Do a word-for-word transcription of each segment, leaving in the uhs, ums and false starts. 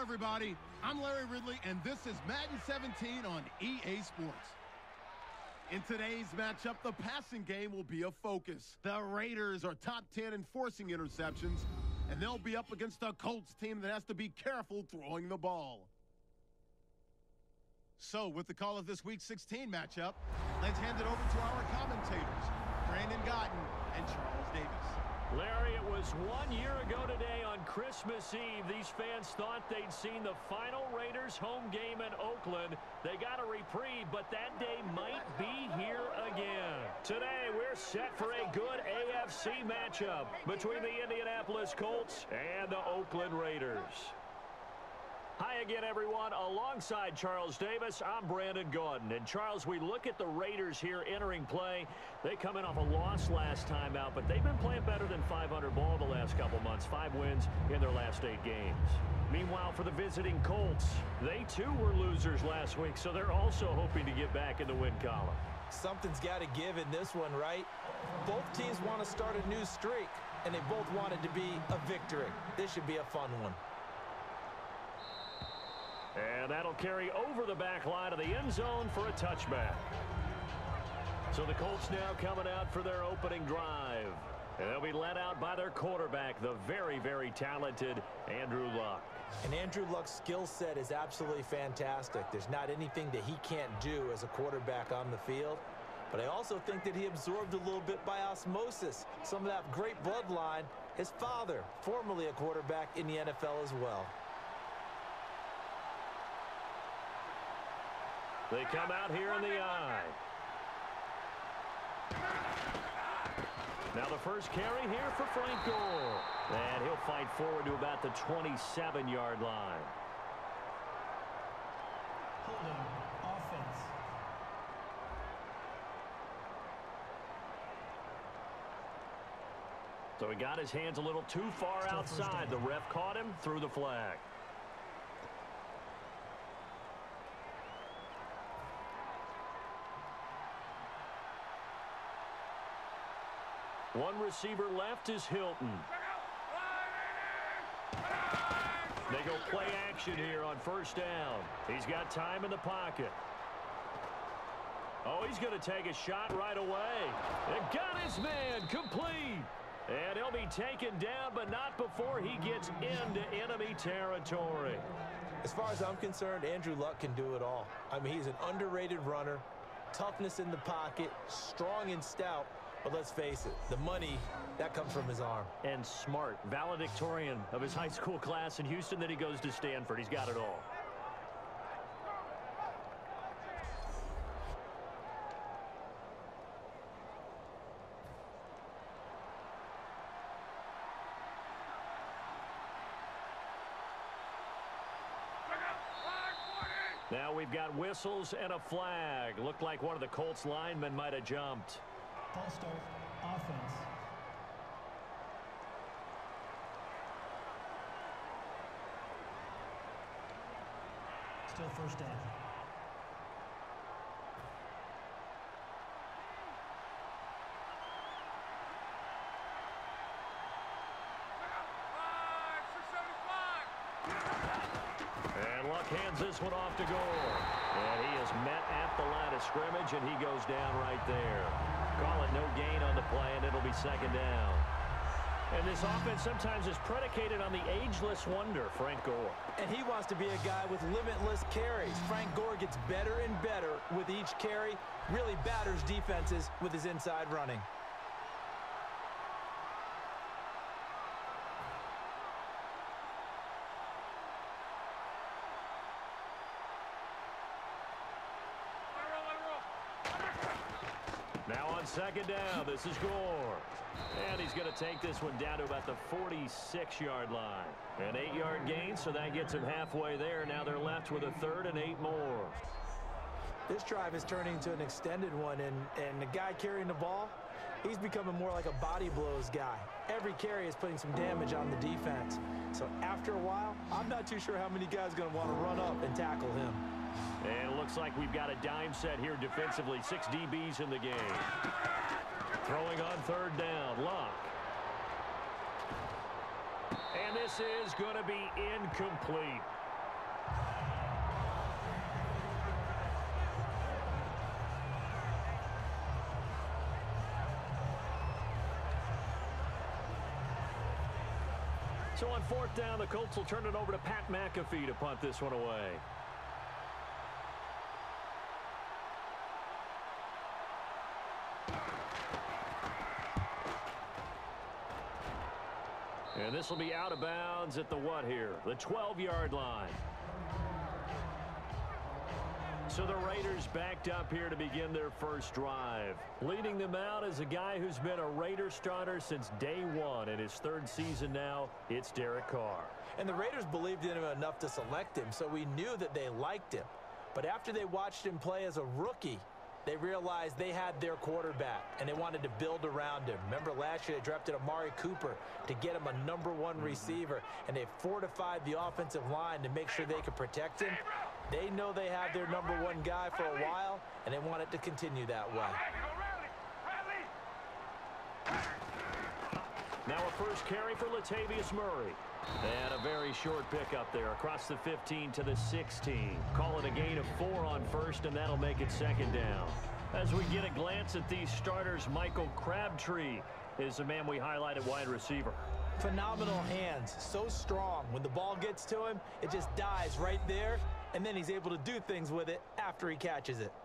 everybody. I'm Larry Ridley, and this is Madden seventeen on E A Sports. In today's matchup, the passing game will be a focus. The Raiders are top ten in forcing interceptions, and they'll be up against a Colts team that has to be careful throwing the ball. So, with the call of this Week sixteen matchup, let's hand it over to our commentators, Brandon Gaudin and Charles Davis. Larry, it was one year ago today on Christmas Eve. These fans thought they'd seen the final Raiders home game in Oakland. They got a reprieve, but that day might be here again. Today, we're set for a good A F C matchup between the Indianapolis Colts and the Oakland Raiders. Hi again, everyone. Alongside Charles Davis, I'm Brandon Gaudin. And Charles, we look at the Raiders here entering play. They come in off a loss last time out, but they've been playing better than five hundred ball the last couple months. Five wins in their last eight games. Meanwhile, for the visiting Colts, they too were losers last week, so they're also hoping to get back in the win column. Something's got to give in this one, right? Both teams want to start a new streak, and they both want it to be a victory. This should be a fun one. And that'll carry over the back line of the end zone for a touchback. So the Colts now coming out for their opening drive. And they'll be led out by their quarterback, the very, very talented Andrew Luck. And Andrew Luck's skill set is absolutely fantastic. There's not anything that he can't do as a quarterback on the field. But I also think that he absorbed a little bit by osmosis some of that great bloodline. His father, formerly a quarterback in the N F L as well. They come out here in the eye. Now the first carry here for Frank Gore. And he'll fight forward to about the twenty-seven yard line. Holding offense. So he got his hands a little too far Still outside. The ref caught him, threw the flag. One receiver left is Hilton. They go play action here on first down. He's got time in the pocket. Oh, he's going to take a shot right away. And got his man complete. And he'll be taken down, but not before he gets into enemy territory. As far as I'm concerned, Andrew Luck can do it all. I mean, he's an underrated runner, toughness in the pocket, strong and stout. But let's face it, the money, that comes from his arm. And smart, valedictorian of his high school class in Houston. Then he goes to Stanford. He's got it all. Now we've got whistles and a flag. Looked like one of the Colts linemen might have jumped. False start, offense. Still first down. And Luck hands this one off to Gore. And he is met at the line of scrimmage, and he goes down right there. Call it no gain on the play, and it'll be second down. And this offense sometimes is predicated on the ageless wonder, Frank Gore. And he wants to be a guy with limitless carries. Frank Gore gets better and better with each carry, really batters defenses with his inside running. Now on second down, this is Gore. And he's going to take this one down to about the forty-six yard line. An eight yard gain, so that gets him halfway there. Now they're left with a third and eight more. This drive is turning into an extended one, and, and the guy carrying the ball, he's becoming more like a body blows guy. Every carry is putting some damage on the defense. So after a while, I'm not too sure how many guys are going to want to run up and tackle him. And it looks like we've got a dime set here defensively. Six D Bs in the game. Throwing on third down, Luck. And this is going to be incomplete. So on fourth down, the Colts will turn it over to Pat McAfee to punt this one away. And this will be out of bounds at the what here? The twelve-yard line. So the Raiders backed up here to begin their first drive. Leading them out is a guy who's been a Raider starter since day one. In his third season now, it's Derek Carr. And the Raiders believed in him enough to select him, so we knew that they liked him. But after they watched him play as a rookie, they realized they had their quarterback, and they wanted to build around him. Remember last year they drafted Amari Cooper to get him a number one receiver, and they fortified the offensive line to make sure they could protect him. They know they have their number one guy for a while, and they want it to continue that way. Now a first carry for Latavius Murray. And a very short pickup there across the fifteen to the sixteen. Call it a gain of four on first, and that'll make it second down. As we get a glance at these starters, Michael Crabtree is the man we highlight at wide receiver. Phenomenal hands, so strong. When the ball gets to him, it just dies right there, and then he's able to do things with it after he catches it.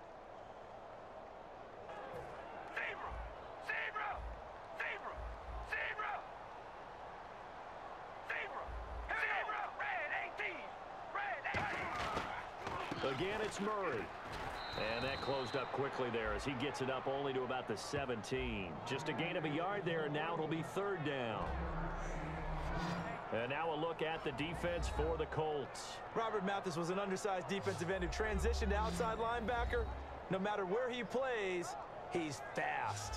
Again, it's Murray. And that closed up quickly there as he gets it up only to about the seventeen. Just a gain of a yard there, and now it'll be third down. And now a look at the defense for the Colts. Robert Mathis was an undersized defensive end who transitioned to outside linebacker. No matter where he plays, he's fast.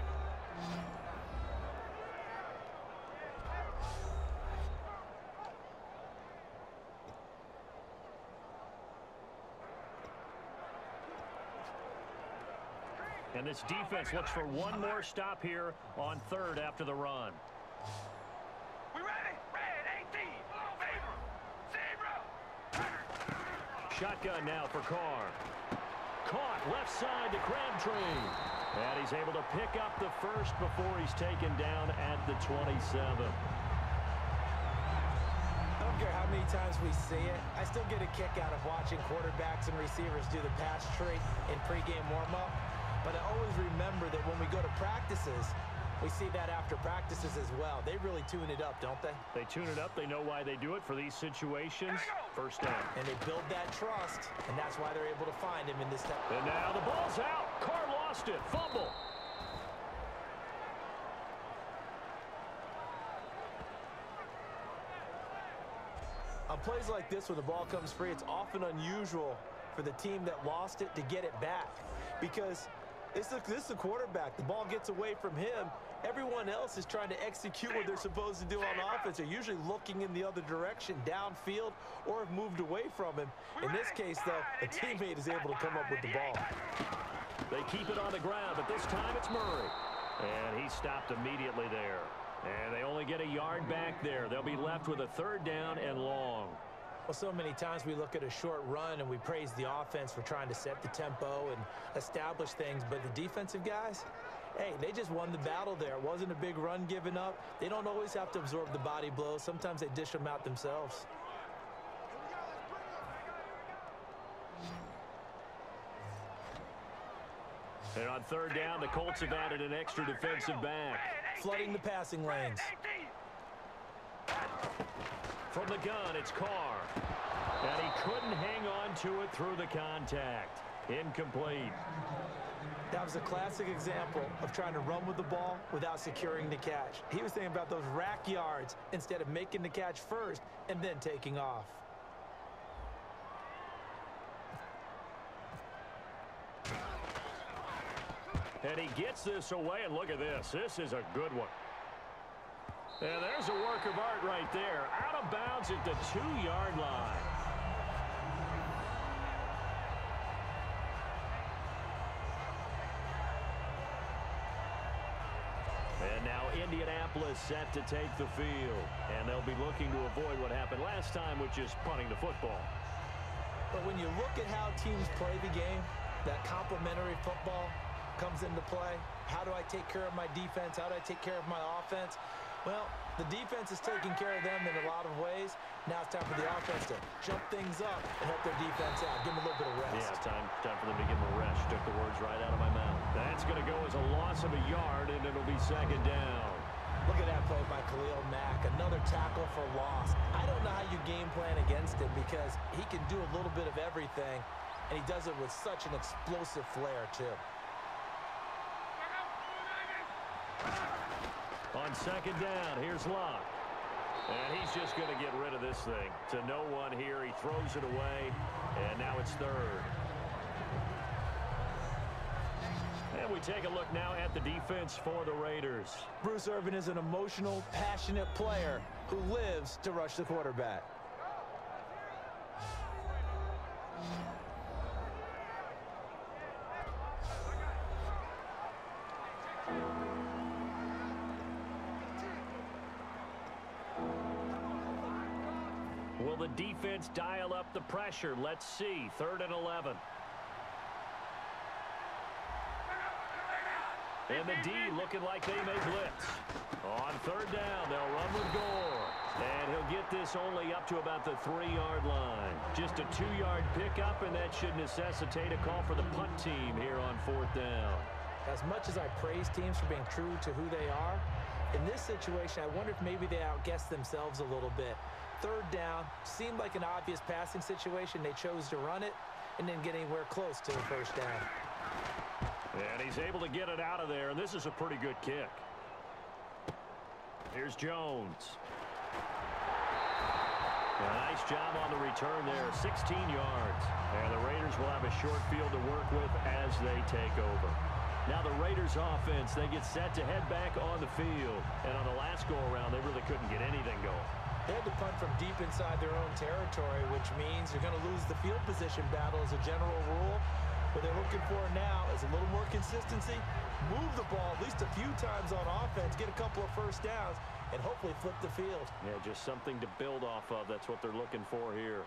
And this defense looks for one more stop here on third after the run. We ready? Red eighteen. Zebra. Zebra. Shotgun now for Carr. Caught left side to Crabtree. And he's able to pick up the first before he's taken down at the twenty-seven. I don't care how many times we see it. I still get a kick out of watching quarterbacks and receivers do the pass trick in pregame warm-up. But I always remember that when we go to practices, we see that after practices as well. They really tune it up, don't they? They tune it up. They know why they do it for these situations. First down. And they build that trust, and that's why they're able to find him in this time. And now the ball's out. Carr lost it. Fumble. On plays like this, when the ball comes free, it's often unusual for the team that lost it to get it back. Because This is, this is the quarterback. The ball gets away from him. Everyone else is trying to execute what they're supposed to do on offense. They're usually looking in the other direction, downfield, or have moved away from him. In this case, though, a teammate is able to come up with the ball. They keep it on the ground, but this time it's Murray. And he stopped immediately there. And they only get a yard back there. They'll be left with a third down and long. Well, so many times we look at a short run and we praise the offense for trying to set the tempo and establish things, but the defensive guys, hey, they just won the battle there. It wasn't a big run given up. They don't always have to absorb the body blows. Sometimes they dish them out themselves. And on third down, the Colts have added an extra defensive back. Flooding the passing lanes. From the gun, it's Carr. And he couldn't hang on to it through the contact. Incomplete. That was a classic example of trying to run with the ball without securing the catch. He was thinking about those rack yards instead of making the catch first and then taking off. And he gets this away, and look at this. This is a good one. And there's a work of art right there. Out of bounds at the two-yard line. And now Indianapolis set to take the field. And they'll be looking to avoid what happened last time, which is punting the football. But when you look at how teams play the game, that complementary football comes into play. How do I take care of my defense? How do I take care of my offense? Well, the defense is taking care of them in a lot of ways. Now it's time for the offense to jump things up and help their defense out. Give them a little bit of rest. Yeah, time, time for them to give them a rest. Took the words right out of my mouth. That's going to go as a loss of a yard, and it'll be second down. Look at that play by Khalil Mack. Another tackle for loss. I don't know how you game plan against him because he can do a little bit of everything, and he does it with such an explosive flair, too. On second down, here's Locke. And he's just going to get rid of this thing. To no one here, he throws it away, and now it's third. And we take a look now at the defense for the Raiders. Bruce Irvin is an emotional, passionate player who lives to rush the quarterback. Will the defense dial up the pressure? Let's see. Third and eleven. And the D looking like they may blitz. On third down, they'll run with Gore. And he'll get this only up to about the three-yard line. Just a two-yard pickup, and that should necessitate a call for the punt team here on fourth down. As much as I praise teams for being true to who they are, in this situation, I wonder if maybe they outguessed themselves a little bit. Third down, seemed like an obvious passing situation. They chose to run it and didn't get anywhere close to the first down. And he's able to get it out of there, and this is a pretty good kick. Here's Jones. A nice job on the return there, sixteen yards. And the Raiders will have a short field to work with as they take over. Now the Raiders offense, they get set to head back on the field. And on the last go-around, they really couldn't get anything going. They had to punt from deep inside their own territory, which means you're going to lose the field position battle as a general rule. What they're looking for now is a little more consistency, move the ball at least a few times on offense, get a couple of first downs, and hopefully flip the field. Yeah, just something to build off of. That's what they're looking for here.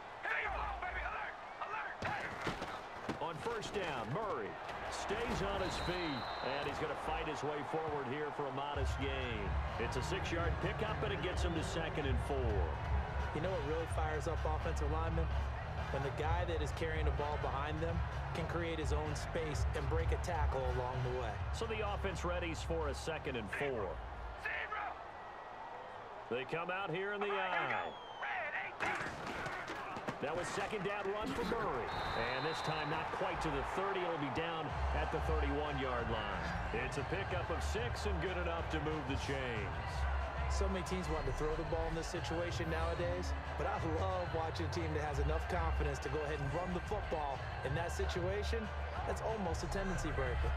On first down, Murray stays on his feet, and he's going to fight his way forward here for a modest gain. It's a six-yard pickup, and it gets him to second and four. You know what really fires up offensive linemen? When the guy that is carrying the ball behind them can create his own space and break a tackle along the way. So the offense readies for a second and four. They come out here in the eye. Now a second down run for Murray. And this time not quite to the thirty. It'll be down at the thirty-one-yard line. It's a pickup of six and good enough to move the chains. So many teams want to throw the ball in this situation nowadays, but I love watching a team that has enough confidence to go ahead and run the football. In that situation, that's almost a tendency breaker.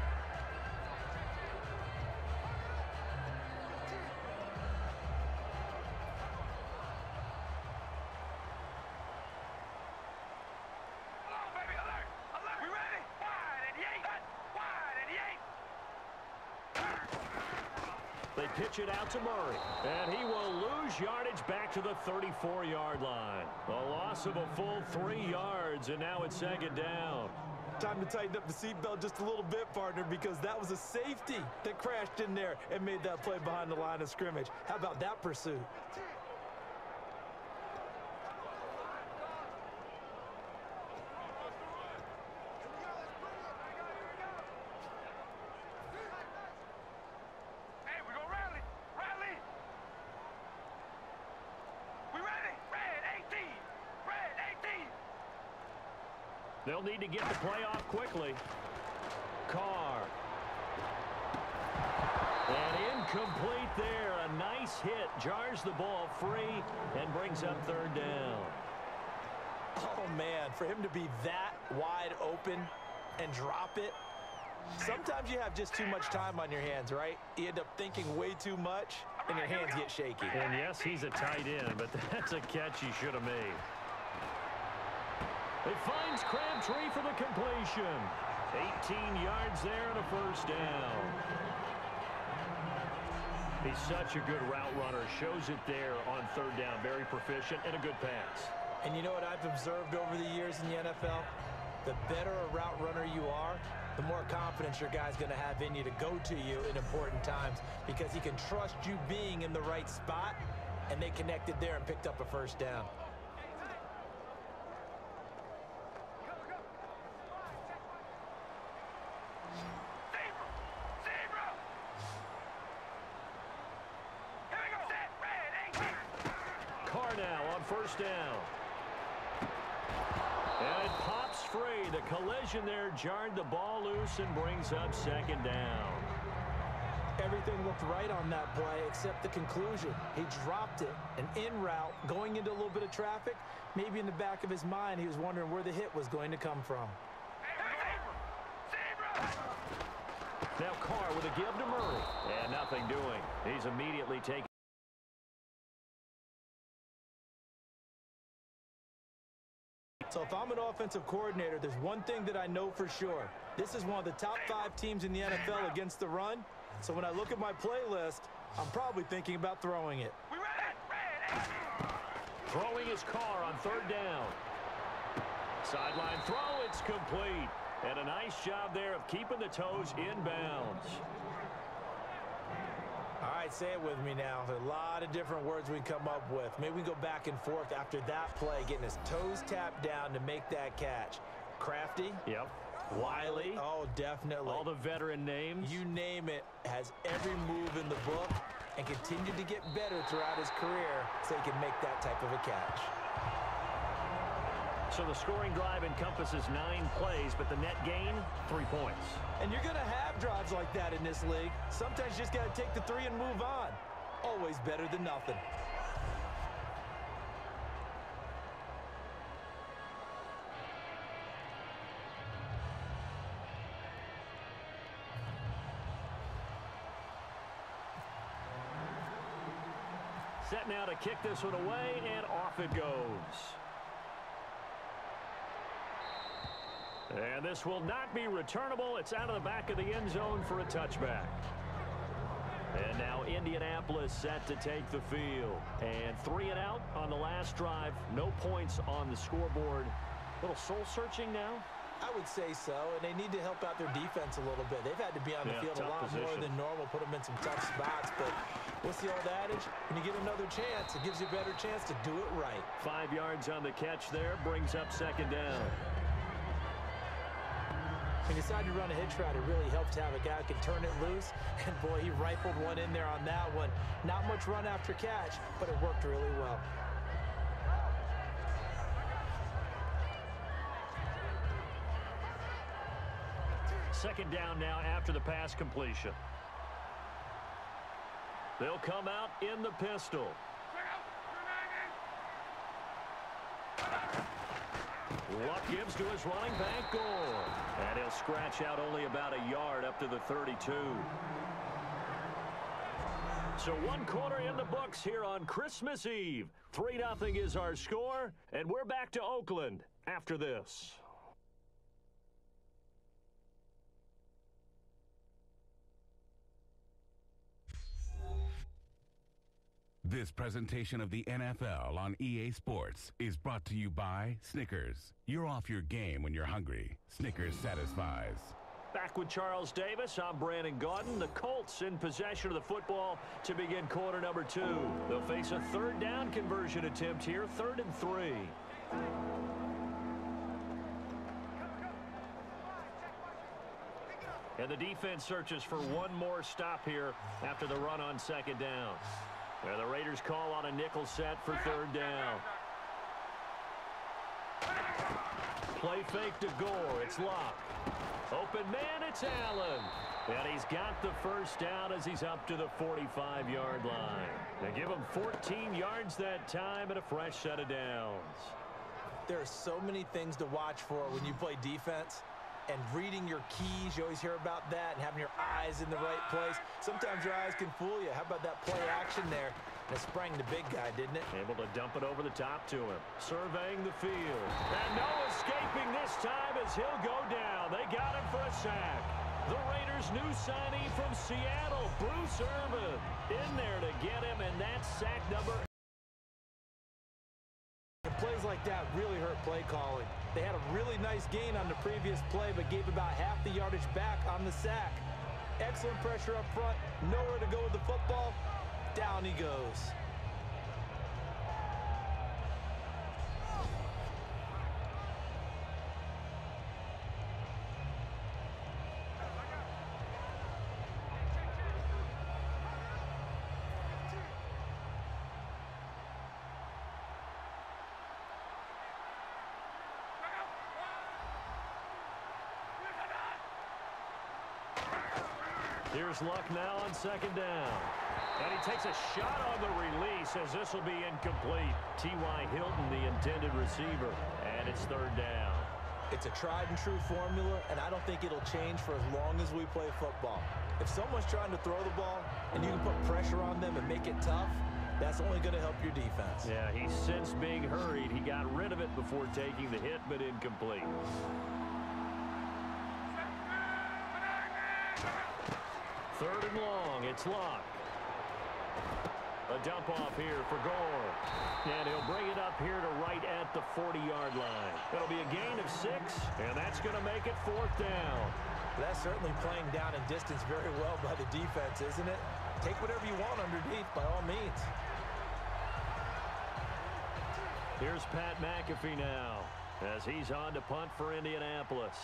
They pitch it out to Murray, and he will lose yardage back to the thirty-four-yard line. A loss of a full three yards, and now it's second down. Time to tighten up the seatbelt just a little bit, partner, because that was a safety that crashed in there and made that play behind the line of scrimmage. How about that pursuit? They'll need to get the play off quickly. Carr. And incomplete there. A nice hit. Jars the ball free and brings up third down. Oh, man, for him to be that wide open and drop it. Sometimes you have just too much time on your hands, right? You end up thinking way too much, and your hands get shaky. And yes, he's a tight end, but that's a catch he should have made. It finds Crabtree for the completion. eighteen yards there and a first down. He's such a good route runner. Shows it there on third down. Very proficient and a good pass. And you know what I've observed over the years in the N F L? the better a route runner you are, the more confidence your guy's going to have in you to go to you in important times because he can trust you being in the right spot, and they connected there and picked up a first down. Carr now on first down. And it pops free. The collision there jarred the ball loose and brings up second down. Everything looked right on that play except the conclusion. He dropped it, an in route, going into a little bit of traffic. Maybe in the back of his mind, he was wondering where the hit was going to come from. Now Carr with a give to Murray. And nothing doing. He's immediately taken. So if I'm an offensive coordinator, there's one thing that I know for sure. This is one of the top five teams in the N F L against the run. So when I look at my playlist, I'm probably thinking about throwing it. Throwing his Carr on third down. Sideline throw, it's complete. And a nice job there of keeping the toes inbounds. All right, say it with me now. There's a lot of different words we come up with. Maybe we go back and forth after that play, getting his toes tapped down to make that catch. Crafty. Yep. Wiley. Oh, definitely. All the veteran names. You name it. Has every move in the book and continued to get better throughout his career so he can make that type of a catch. So the scoring drive encompasses nine plays, but the net gain, three points. And you're going to have drives like that in this league. Sometimes you just got to take the three and move on. Always better than nothing. Set now to kick this one away, and off it goes. And this will not be returnable. It's out of the back of the end zone for a touchback. And now Indianapolis set to take the field. And three and out on the last drive. No points on the scoreboard. A little soul-searching now? I would say so, and they need to help out their defense a little bit. They've had to be on the Yeah, field a lot position. more than normal, put them in some tough spots. But what's the old adage? When you get another chance, it gives you a better chance to do it right. Five yards on the catch there. Brings up second down. When you decide to run a hitch route, it really helps to have a guy who can turn it loose. And, boy, he rifled one in there on that one. Not much run after catch, but it worked really well. Second down now after the pass completion. They'll come out in the pistol. Luck gives to his running back, Gore. And he'll scratch out only about a yard up to the thirty-two. So one quarter in the books here on Christmas Eve. three nothing is our score, and we're back to Oakland after this. This presentation of the N F L on E A Sports is brought to you by Snickers. You're off your game when you're hungry. Snickers satisfies. Back with Charles Davis, I'm Brandon Gaudin. The Colts in possession of the football to begin quarter number two. They'll face a third down conversion attempt here, third and three. And the defense searches for one more stop here after the run on second down. Where the Raiders call on a nickel set for third down. Play fake to Gore. It's Luck. Open man, it's Allen. And he's got the first down as he's up to the forty-five yard line. They give him fourteen yards that time and a fresh set of downs. There are so many things to watch for when you play defense. And reading your keys, you always hear about that, and having your eyes in the right place. Sometimes your eyes can fool you. How about that play action there? And it sprang the big guy, didn't it? Able to dump it over the top to him. Surveying the field. And no escaping this time as he'll go down. They got him for a sack. The Raiders' new signee from Seattle, Bruce Irvin, in there to get him, and that's sack number. In plays like that really hurt play calling. They had a really nice gain on the previous play, but gave about half the yardage back on the sack. Excellent pressure up front, nowhere to go with the football. Down he goes. Here's Luck now on second down. And he takes a shot on the release as this will be incomplete. T Y Hilton, the intended receiver. And it's third down. It's a tried and true formula, and I don't think it'll change for as long as we play football. If someone's trying to throw the ball and you can put pressure on them and make it tough, that's only going to help your defense. Yeah, he sensed being hurried. He got rid of it before taking the hit, but incomplete. Third and long, it's Luck. A dump off here for Gore. And he'll bring it up here to right at the forty-yard line. It'll be a gain of six, and that's going to make it fourth down. That's certainly playing down in distance very well by the defense, isn't it? Take whatever you want underneath, by all means. Here's Pat McAfee now, as he's on to punt for Indianapolis.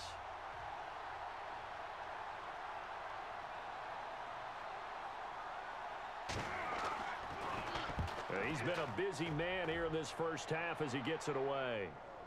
He's been a busy man here in this first half as he gets it away.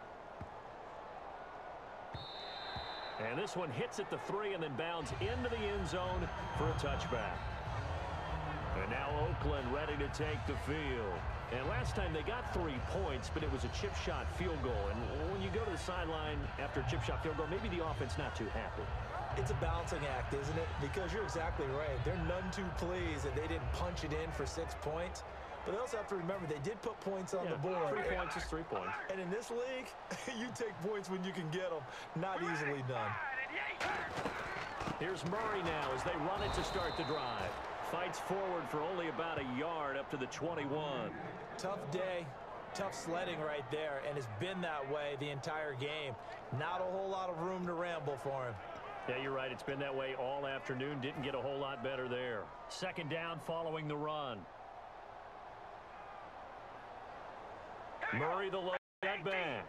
And this one hits at the three and then bounds into the end zone for a touchback. And now Oakland ready to take the field. And last time they got three points, but it was a chip shot field goal. And when you go to the sideline after a chip shot field goal, maybe the offense not too happy. It's a balancing act, isn't it? Because you're exactly right. They're none too pleased that they didn't punch it in for six points. But they also have to remember they did put points on yeah, the board. Three points is three points. And in this league, you take points when you can get them. Not easily done. Here's Murray now as they run it to start the drive. Fights forward for only about a yard up to the twenty-one. Tough day. Tough sledding right there, and it's been that way the entire game. Not a whole lot of room to ramble for him. Yeah, you're right. It's been that way all afternoon. Didn't get a whole lot better there. Second down following the run. Murray the low got back.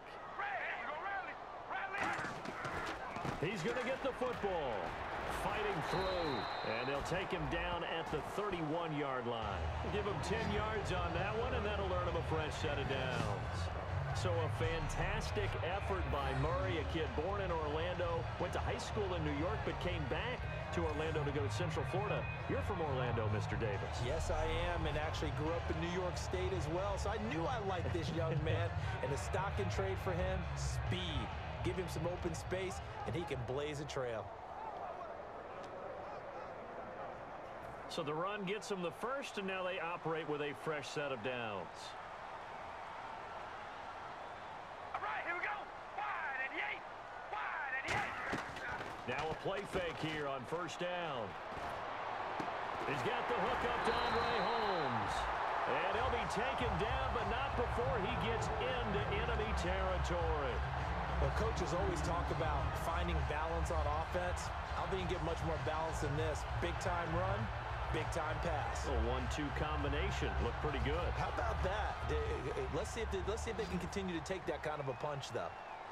He's going to get the football. Fighting through. And they'll take him down at the thirty-one-yard line. Give him ten yards on that one, and that'll earn him a fresh set of downs. So a fantastic effort by Murray, a kid born in Orlando, went to high school in New York, but came back to Orlando to go to Central Florida. You're from Orlando, Mister Davis. Yes, I am, and actually grew up in New York State as well, so I knew I liked this young man. And the stock and trade for him, speed. Give him some open space, and he can blaze a trail. So the run gets them the first, and now they operate with a fresh set of downs. Now a play fake here on first down. He's got the hook up to Andre Holmes. And he'll be taken down, but not before he gets into enemy territory. Well, coaches always talk about finding balance on offense. I don't think you get much more balance than this. Big-time run, big-time pass. A one two combination. Looked pretty good. How about that? Let's see if they, let's see if they can continue to take that kind of a punch, though.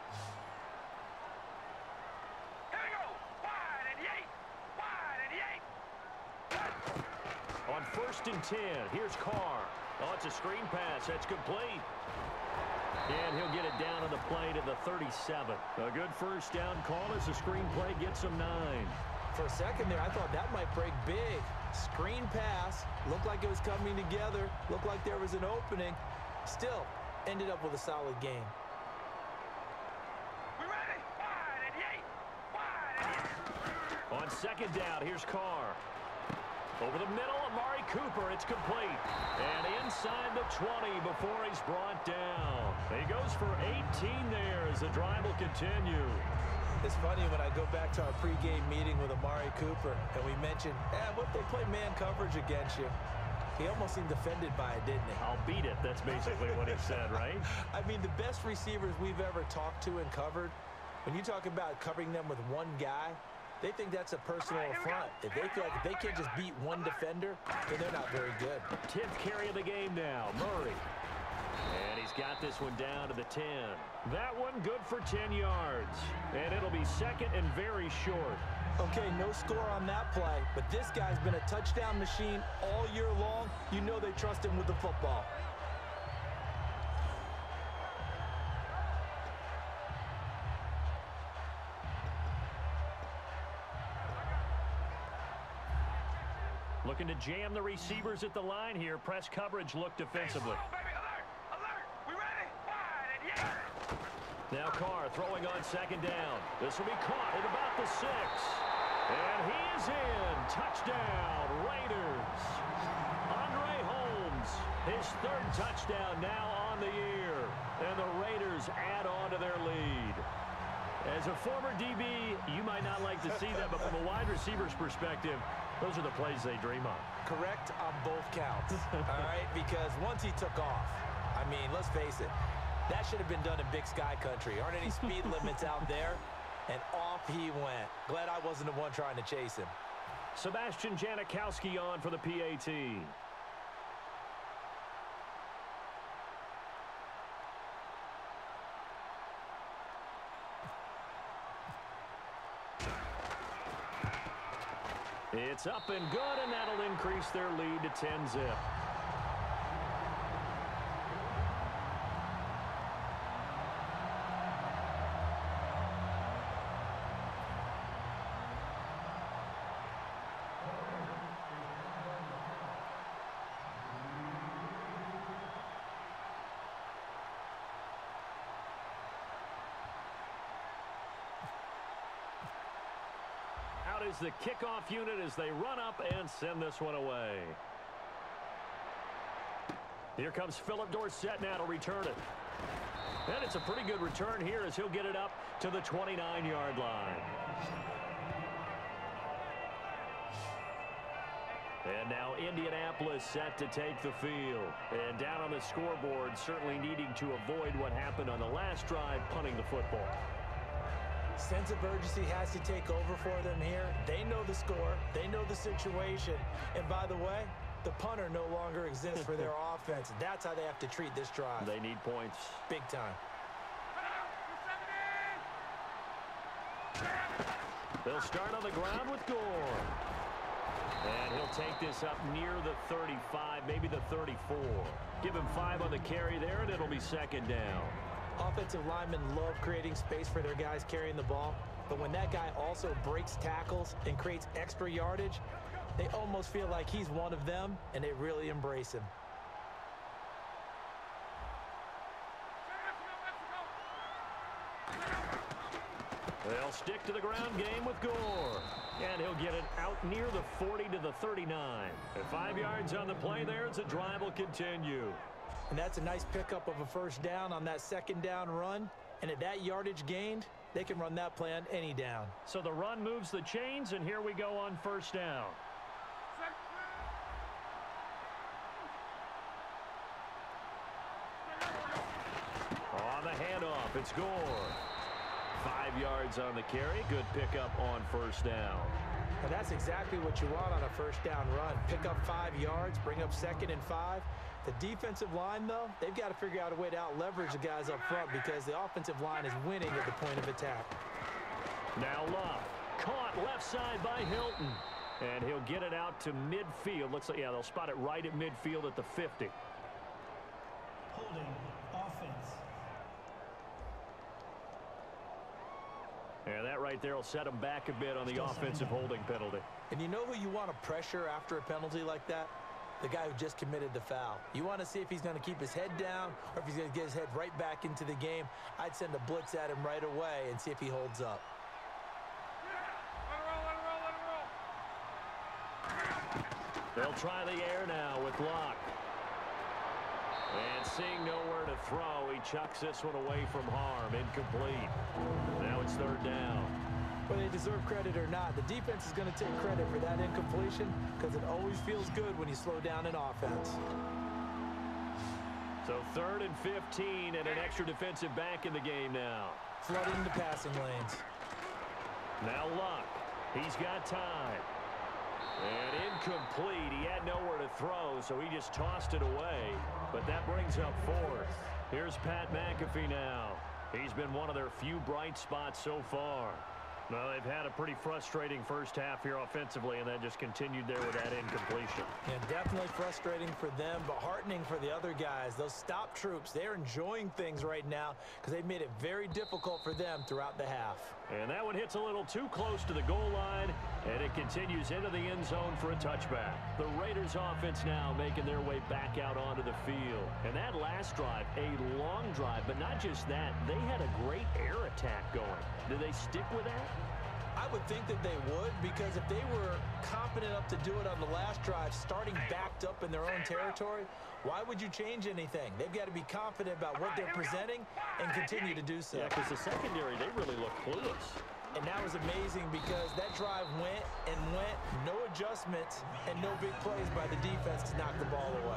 First and ten. Here's Carr. Oh, it's a screen pass. That's complete. And he'll get it down to the play to the thirty-seven. A good first down call as the screen play gets him nine. For a second there, I thought that might break big. Screen pass. Looked like it was coming together. Looked like there was an opening. Still, ended up with a solid game. We ready? Wide and eight. Wide and eight. On second down, here's Carr. Over the middle, Amari Cooper. It's complete. And inside the twenty before he's brought down. He goes for eighteen there as the drive will continue. It's funny when I go back to our pregame meeting with Amari Cooper and we mentioned, eh, what if they play man coverage against you? He almost seemed offended by it, didn't he? I'll beat it. That's basically what he said, right? I mean, the best receivers we've ever talked to and covered, when you talk about covering them with one guy, they think that's a personal affront. If they feel like if they can't just beat one defender, then they're not very good. tenth carry of the game now, Murray. And he's got this one down to the ten. That one good for ten yards. And it'll be second and very short. Okay, no score on that play, but this guy's been a touchdown machine all year long. You know they trust him with the football. Looking to jam the receivers at the line here. Press coverage look defensively. Now Carr throwing on second down. This will be caught at about the six. And he is in. Touchdown, Raiders. Andre Holmes, his third touchdown now on the year. And the Raiders add on to their lead. As a former D B, you might not like to see that, but from a wide receiver's perspective, those are the plays they dream of. Correct on both counts, all right? Because once he took off, I mean, let's face it, that should have been done in Big Sky Country. Aren't any speed limits out there? And off he went. Glad I wasn't the one trying to chase him. Sebastian Janikowski on for the P A T. It's up and good, and that'll increase their lead to ten zip. Is the kickoff unit as they run up and send this one away. Here comes Philip Dorsett now to return it. And it's a pretty good return here as he'll get it up to the twenty-nine yard line. And now Indianapolis set to take the field. And down on the scoreboard, certainly needing to avoid what happened on the last drive, punting the football. Sense of urgency has to take over for them here. They know the score. They know the situation. And by the way, the punter no longer exists for their offense. That's how they have to treat this drive. They need points. Big time. They'll start on the ground with Gore. And he'll take this up near the thirty-five, maybe the thirty-four. Give him five on the carry there, and it'll be second down. Offensive linemen love creating space for their guys carrying the ball, but when that guy also breaks tackles and creates extra yardage, they almost feel like he's one of them, and they really embrace him. They'll stick to the ground game with Gore. And he'll get it out near the forty to the thirty-nine. And five yards on the play there as the drive will continue. And that's a nice pickup of a first down on that second down run. And at that yardage gained, they can run that play on any down. So the run moves the chains, and here we go on first down. On the handoff, it's Gore. Five yards on the carry. Good pickup on first down. And that's exactly what you want on a first down run. Pick up five yards, bring up second and five. The defensive line, though, they've got to figure out a way to out-leverage the guys up front because the offensive line is winning at the point of attack. Now Love, caught left side by Hilton. And he'll get it out to midfield. Looks like, yeah, they'll spot it right at midfield at the fifty. Holding offense. And that right there will set him back a bit on the offensive holding penalty. And you know who you want to pressure after a penalty like that? The guy who just committed the foul. You want to see if he's going to keep his head down or if he's going to get his head right back into the game. I'd send a blitz at him right away and see if he holds up. They'll try the air now with Locke. And seeing nowhere to throw, he chucks this one away from harm. Incomplete. Now it's third down. Whether they deserve credit or not, the defense is going to take credit for that incompletion because it always feels good when you slow down an offense. So third and fifteen and an extra defensive back in the game now. Flooding the passing lanes. Now Luck. He's got time. And incomplete. He had nowhere to throw, so he just tossed it away. But that brings up fourth. Here's Pat McAfee now. He's been one of their few bright spots so far. Well, they've had a pretty frustrating first half here offensively, and that just continued there with that incompletion. Yeah, definitely frustrating for them, but heartening for the other guys. Those stop troops, they're enjoying things right now because they've made it very difficult for them throughout the half. And that one hits a little too close to the goal line, and it continues into the end zone for a touchback. The Raiders offense now making their way back out onto the field. And that last drive, a long drive, but not just that, they had a great air attack going. Do they stick with that? I would think that they would, because if they were confident enough to do it on the last drive, starting backed up in their own territory, why would you change anything? They've got to be confident about what they're presenting and continue to do so. Yeah, because the secondary, they really look clueless. And that was amazing because that drive went and went, no adjustments, and no big plays by the defense to knock the ball away.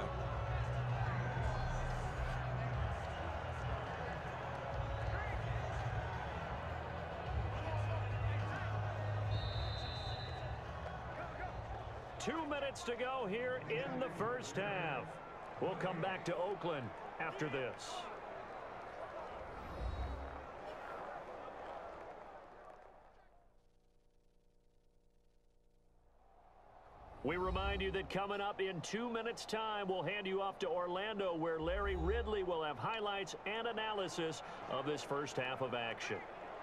Two minutes to go here in the first half. We'll come back to Oakland after this. We remind you that coming up in two minutes' time, we'll hand you off to Orlando, where Larry Ridley will have highlights and analysis of this first half of action.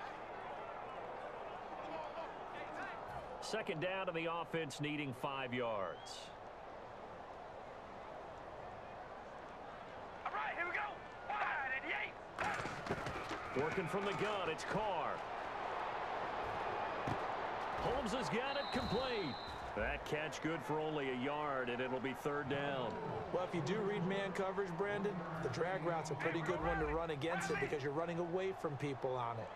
Second down to the offense, needing five yards. All right, here we go. Wide and yay. Working from the gun, it's Carr. Holmes has got it complete. That catch good for only a yard, and it'll be third down. Well, if you do read man coverage, Brandon, the drag route's a pretty good one to run against it because you're running away from people on it.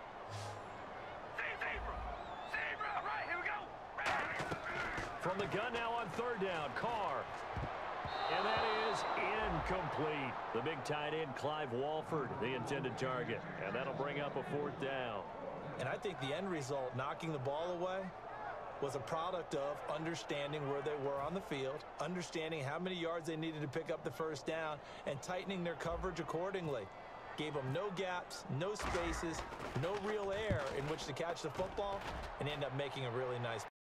From the gun now on third down, Carr. And that is incomplete. The big tight end, Clive Walford, the intended target. And that'll bring up a fourth down. And I think the end result, knocking the ball away, was a product of understanding where they were on the field, understanding how many yards they needed to pick up the first down, and tightening their coverage accordingly. Gave them no gaps, no spaces, no real air in which to catch the football, and end up making a really nice play.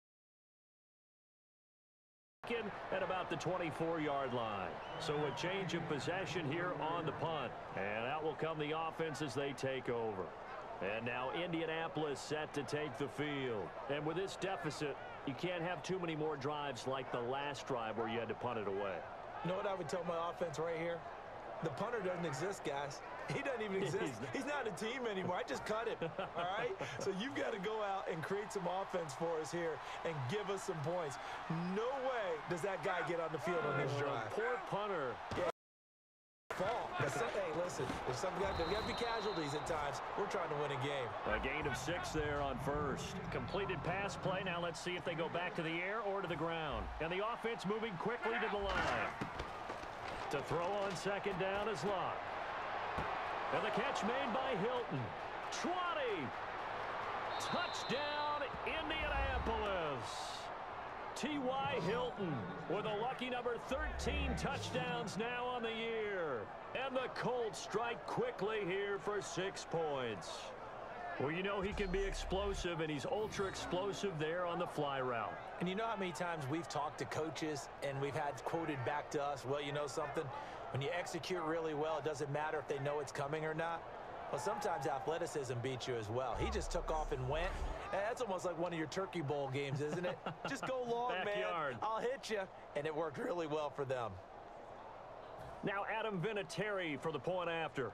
At about the twenty-four yard line. So a change of possession here on the punt. And out will come the offense as they take over. And now Indianapolis set to take the field. And with this deficit, you can't have too many more drives like the last drive where you had to punt it away. You know what I would tell my offense right here? The punter doesn't exist, guys. He doesn't even exist. He's not a team anymore. I just cut him, all right? So you've got to go out and create some offense for us here and give us some points. No way does that guy get on the field on this drive. Poor punter. Yeah. Fall. Hey, listen, there's some guys, there's got to be casualties at times. We're trying to win a game. A gain of six there on first. Completed pass play. Now let's see if they go back to the air or to the ground. And the offense moving quickly to the line. To throw on second down is Luck. And the catch made by Hilton. twenty. Touchdown, Indianapolis. T Y. Hilton with a lucky number thirteen touchdowns now on the year. And the Colts strike quickly here for six points. Well, you know he can be explosive, and he's ultra explosive there on the fly route. And you know how many times we've talked to coaches and we've had quoted back to us, well, you know something? When you execute really well, it doesn't matter if they know it's coming or not. Well, sometimes athleticism beats you as well. He just took off and went. That's almost like one of your Turkey Bowl games, isn't it? Just go long, Backyard. man. I'll hit you. And it worked really well for them. Now Adam Vinatieri for the point after.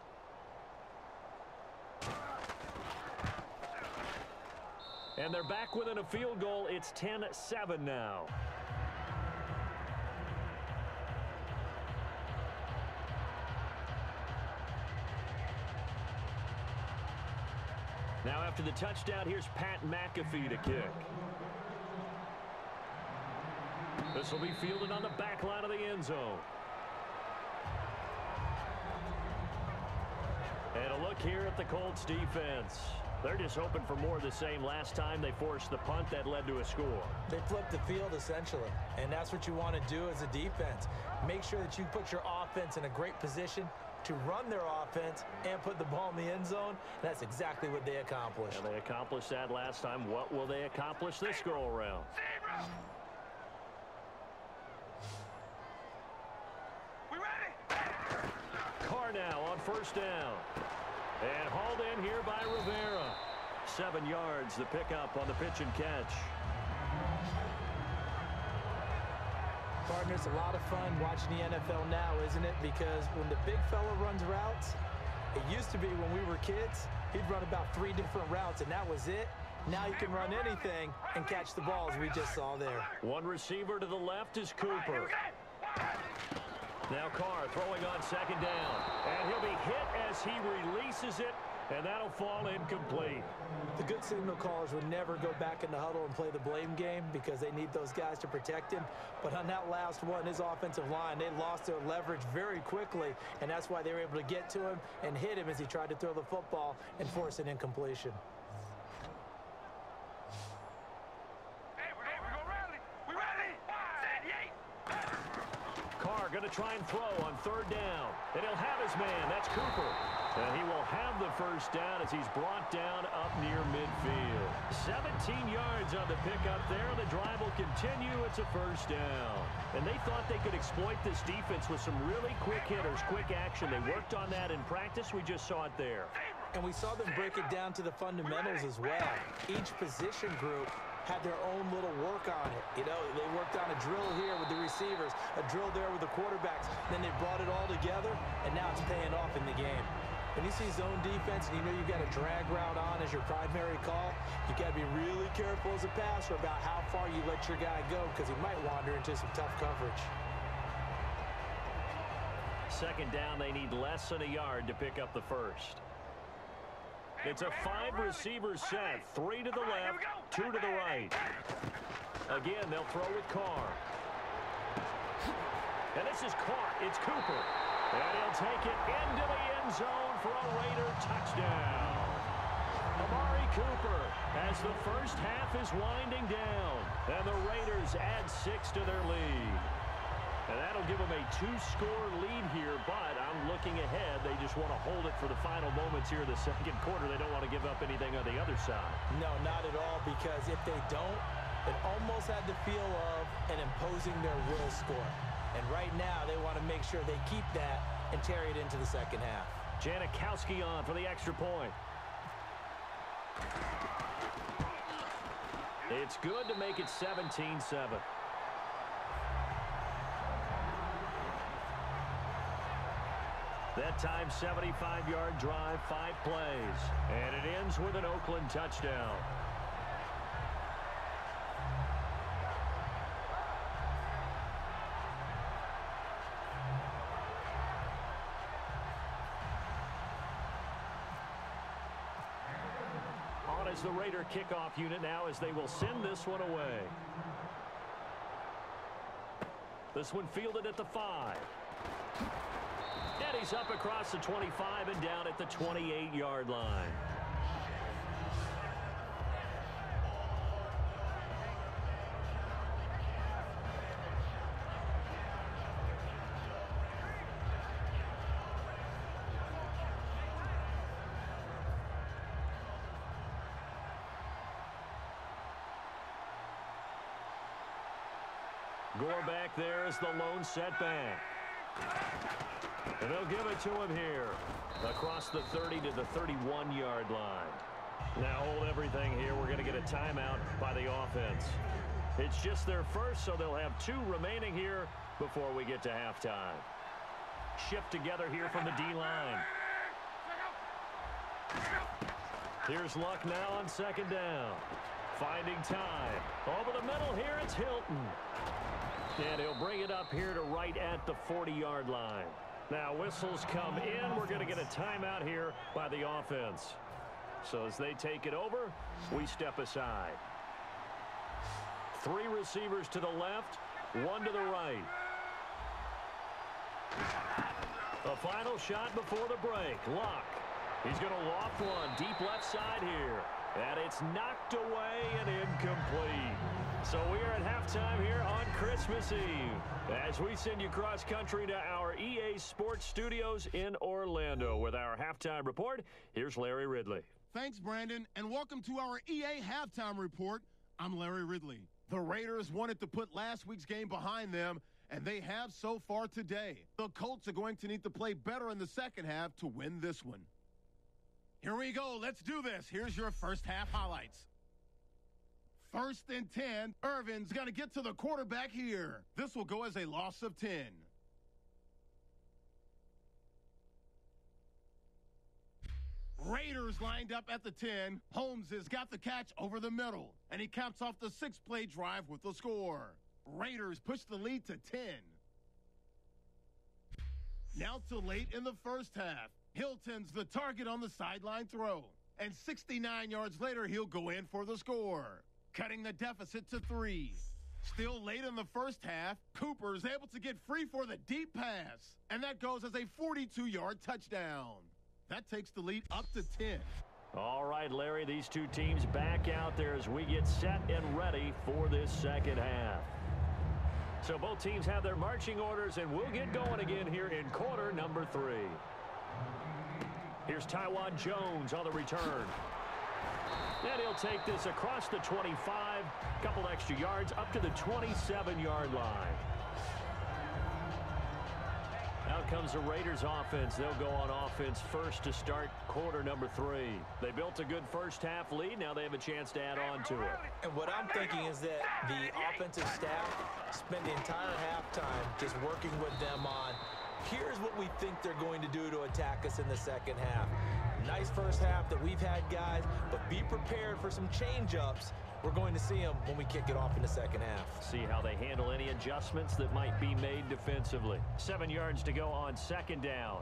And they're back within a field goal. It's ten seven now. Now after the touchdown, here's Pat McAfee to kick. This will be fielded on the back line of the end zone. And a look here at the Colts defense. They're just hoping for more of the same. Last time they forced the punt that led to a score. They flipped the field essentially, and that's what you want to do as a defense. Make sure that you put your offense in a great position to run their offense and put the ball in the end zone. That's exactly what they accomplished. And they accomplished that last time. What will they accomplish this go around? We ready? Carr now on first down. And hauled in here by Rivera. Seven yards, the pickup on the pitch and catch. Partner, it's a lot of fun watching the N F L now, isn't it? Because when the big fella runs routes, it used to be when we were kids, he'd run about three different routes, and that was it. Now you can run anything and catch the balls we just saw there. One receiver to the left is Cooper. Now Carr throwing on second down. And he'll be hit as he releases it, and that'll fall incomplete. The good signal callers would never go back in the huddle and play the blame game because they need those guys to protect him. But on that last one, his offensive line, they lost their leverage very quickly, and that's why they were able to get to him and hit him as he tried to throw the football and force an incompletion. Going to try and throw on third down. And he'll have his man. That's Cooper. And he will have the first down as he's brought down up near midfield. seventeen yards on the pickup there. The drive will continue. It's a first down. And they thought they could exploit this defense with some really quick hitters, quick action. They worked on that in practice. We just saw it there. And we saw them break it down to the fundamentals as well. Each position group had their own little work on it. You know, they worked on a drill here with the receivers, a drill there with the quarterbacks. Then they brought it all together, and now it's paying off in the game. When you see zone defense and you know you've got a drag route on as your primary call, you got to be really careful as a passer about how far you let your guy go because he might wander into some tough coverage. Second down, they need less than a yard to pick up the first. It's a five-receiver set. Three to the left, two to the right. Again, they'll throw with Carr. And this is caught. It's Cooper. And he'll take it into the end zone for a Raider touchdown. Amari Cooper as the first half is winding down. And the Raiders add six to their lead. And that'll give them a two-score lead here, but I'm looking ahead. They just want to hold it for the final moments here of the second quarter. They don't want to give up anything on the other side. No, not at all, because if they don't, it almost had the feel of an imposing their will score. And right now, they want to make sure they keep that and carry it into the second half. Janikowski on for the extra point. It's good to make it seventeen seven. That time, seventy-five yard drive, five plays. And it ends with an Oakland touchdown. On is the Raider kickoff unit now as they will send this one away. This one fielded at the five. And he's up across the twenty-five and down at the twenty-eight yard line. Gore back there is the lone setback. And they'll give it to him here. Across the thirty to the thirty-one yard line. Now hold everything here. We're going to get a timeout by the offense. It's just their first, so they'll have two remaining here before we get to halftime. Shift together here from the D-line. Here's Luck now on second down. Finding time. Over the middle here, it's Hilton. And he'll bring it up here to right at the forty yard line. Now whistles come in. We're going to get a timeout here by the offense. So as they take it over, we step aside. Three receivers to the left, one to the right. The final shot before the break. Luck. He's going to loft one deep left side here. And it's knocked away and incomplete. So we are at halftime here on Christmas Eve as we send you cross country to our E A Sports Studios in Orlando with our halftime report. Here's Larry Ridley. Thanks, Brandon, and welcome to our E A halftime report. I'm Larry Ridley. The Raiders wanted to put last week's game behind them, and they have so far today. The Colts are going to need to play better in the second half to win this one. Here we go. Let's do this. Here's your first half highlights. First and ten. Irvin's going to get to the quarterback here. This will go as a loss of ten. Raiders lined up at the ten. Holmes has got the catch over the middle, and he caps off the six-play drive with the score. Raiders push the lead to ten. Now to late in the first half. Hilton's the target on the sideline throw. And sixty-nine yards later, he'll go in for the score, cutting the deficit to three. Still late in the first half, Cooper is able to get free for the deep pass. And that goes as a forty-two-yard touchdown. That takes the lead up to ten. All right, Larry, these two teams back out there as we get set and ready for this second half. So both teams have their marching orders, and we'll get going again here in quarter number three. Here's Taiwan Jones on the return. And he'll take this across the twenty-five, couple extra yards up to the twenty-seven-yard line. Out comes the Raiders offense. They'll go on offense first to start quarter number three. They built a good first half lead. Now they have a chance to add on to it. And what I'm thinking is that the offensive staff spend the entire halftime just working with them on, here's what we think they're going to do to attack us in the second half. Nice first half that we've had, guys, but be prepared for some change-ups. We're going to see them when we kick it off in the second half. See how they handle any adjustments that might be made defensively. Seven yards to go on second down.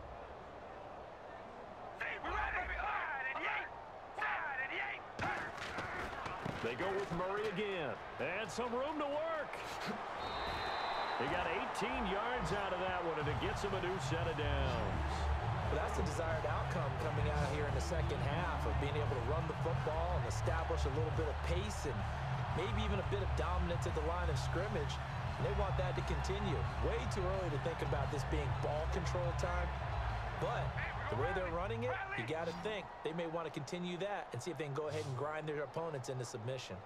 They go with Murray again. And some room to work. He got eighteen yards out of that one, and it gets him a new set of downs. Well, that's the desired outcome coming out here in the second half of being able to run the football and establish a little bit of pace and maybe even a bit of dominance at the line of scrimmage. And they want that to continue. Way too early to think about this being ball control time. But the way they're running it, you got to think they may want to continue that and see if they can go ahead and grind their opponents into submission.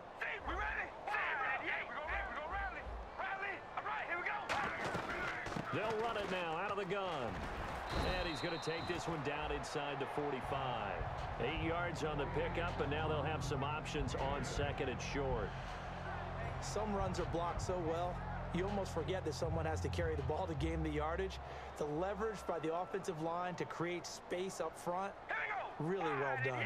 They'll run it now out of the gun. And he's going to take this one down inside the forty-five. Eight yards on the pickup, and now they'll have some options on second and short. Some runs are blocked so well, you almost forget that someone has to carry the ball to gain the yardage. The leverage by the offensive line to create space up front, really well done.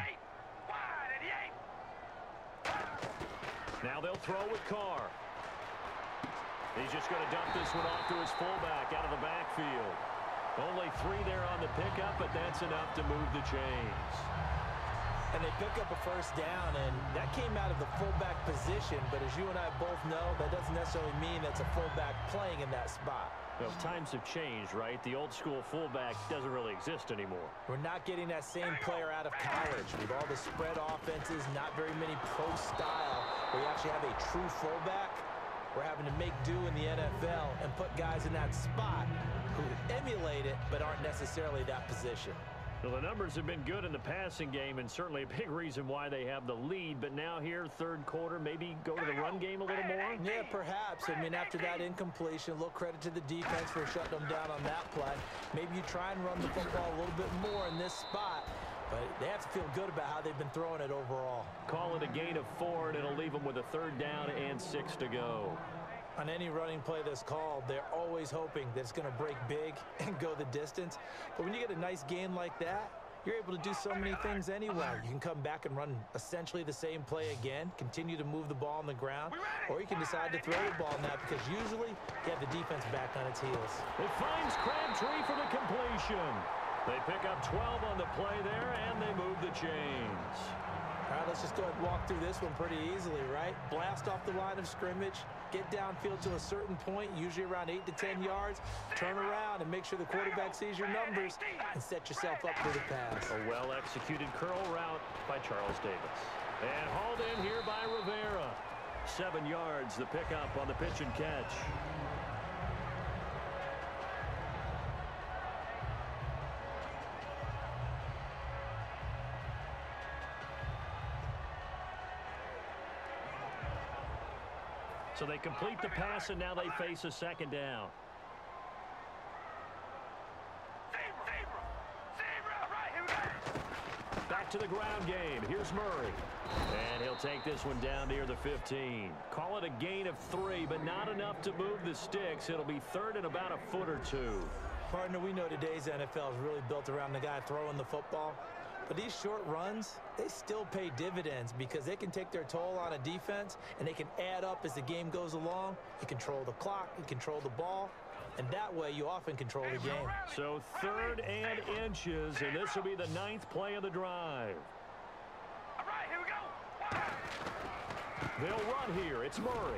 Now they'll throw with Carr. He's just going to dump this one off to his fullback out of the backfield. Only three there on the pickup, but that's enough to move the chains. And they pick up a first down, and that came out of the fullback position. But as you and I both know, that doesn't necessarily mean that's a fullback playing in that spot. Well, times have changed, right? The old school fullback doesn't really exist anymore. We're not getting that same player out of college. With all the spread offenses, not very many pro style, where you actually have a true fullback. We're having to make do in the N F L and put guys in that spot who emulate it but aren't necessarily that position. Well, the numbers have been good in the passing game and certainly a big reason why they have the lead. But now here, third quarter, maybe go to the run game a little more? Yeah, perhaps. I mean, after that incompletion, a little credit to the defense for shutting them down on that play. Maybe you try and run the football a little bit more in this spot. But they have to feel good about how they've been throwing it overall. Call it a gain of four, and it'll leave them with a third down and six to go. On any running play that's called, they're always hoping that it's going to break big and go the distance. But when you get a nice gain like that, you're able to do so many things anyway. You can come back and run essentially the same play again, continue to move the ball on the ground, or you can decide to throw the ball now because usually you have the defense back on its heels. It finds Crabtree for the completion. They pick up twelve on the play there, and they move the chains. All right, let's just go ahead and walk through this one pretty easily, right? Blast off the line of scrimmage, get downfield to a certain point, usually around eight to ten yards, turn around and make sure the quarterback sees your numbers and set yourself up for the pass. A well-executed curl route by Charles Davis. And hauled in here by Rivera. Seven yards, the pickup on the pitch and catch. So they complete the pass, and now they face a second down. Back to the ground game. Here's Murray. And he'll take this one down near the fifteen. Call it a gain of three, but not enough to move the sticks. It'll be third and about a foot or two. Partner, we know today's N F L is really built around the guy throwing the football. But these short runs, they still pay dividends because they can take their toll on a defense and they can add up as the game goes along. You control the clock, you control the ball, and that way you often control the game. So third and inches, and this will be the ninth play of the drive. All right, here we go. They'll run here. It's Murray.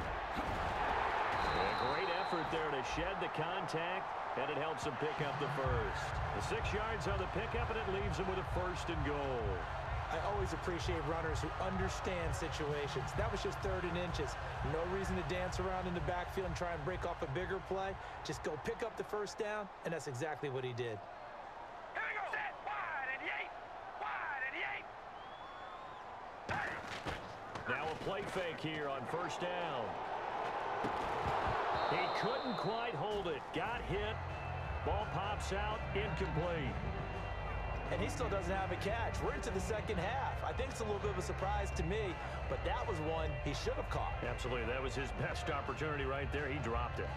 A great effort there to shed the contact, and it helps him pick up the first. The six yards on the pickup, and it leaves him with a first and goal. I always appreciate runners who understand situations. That was just third and inches. No reason to dance around in the backfield and try and break off a bigger play. Just go pick up the first down, and that's exactly what he did. Here we go. Set wide and eight. Wide and eight. Now a play fake here on first down. He couldn't quite hold it. Got hit. Ball pops out. Incomplete. And he still doesn't have a catch. We're into the second half. I think it's a little bit of a surprise to me, but that was one he should have caught. Absolutely. That was his best opportunity right there. He dropped it.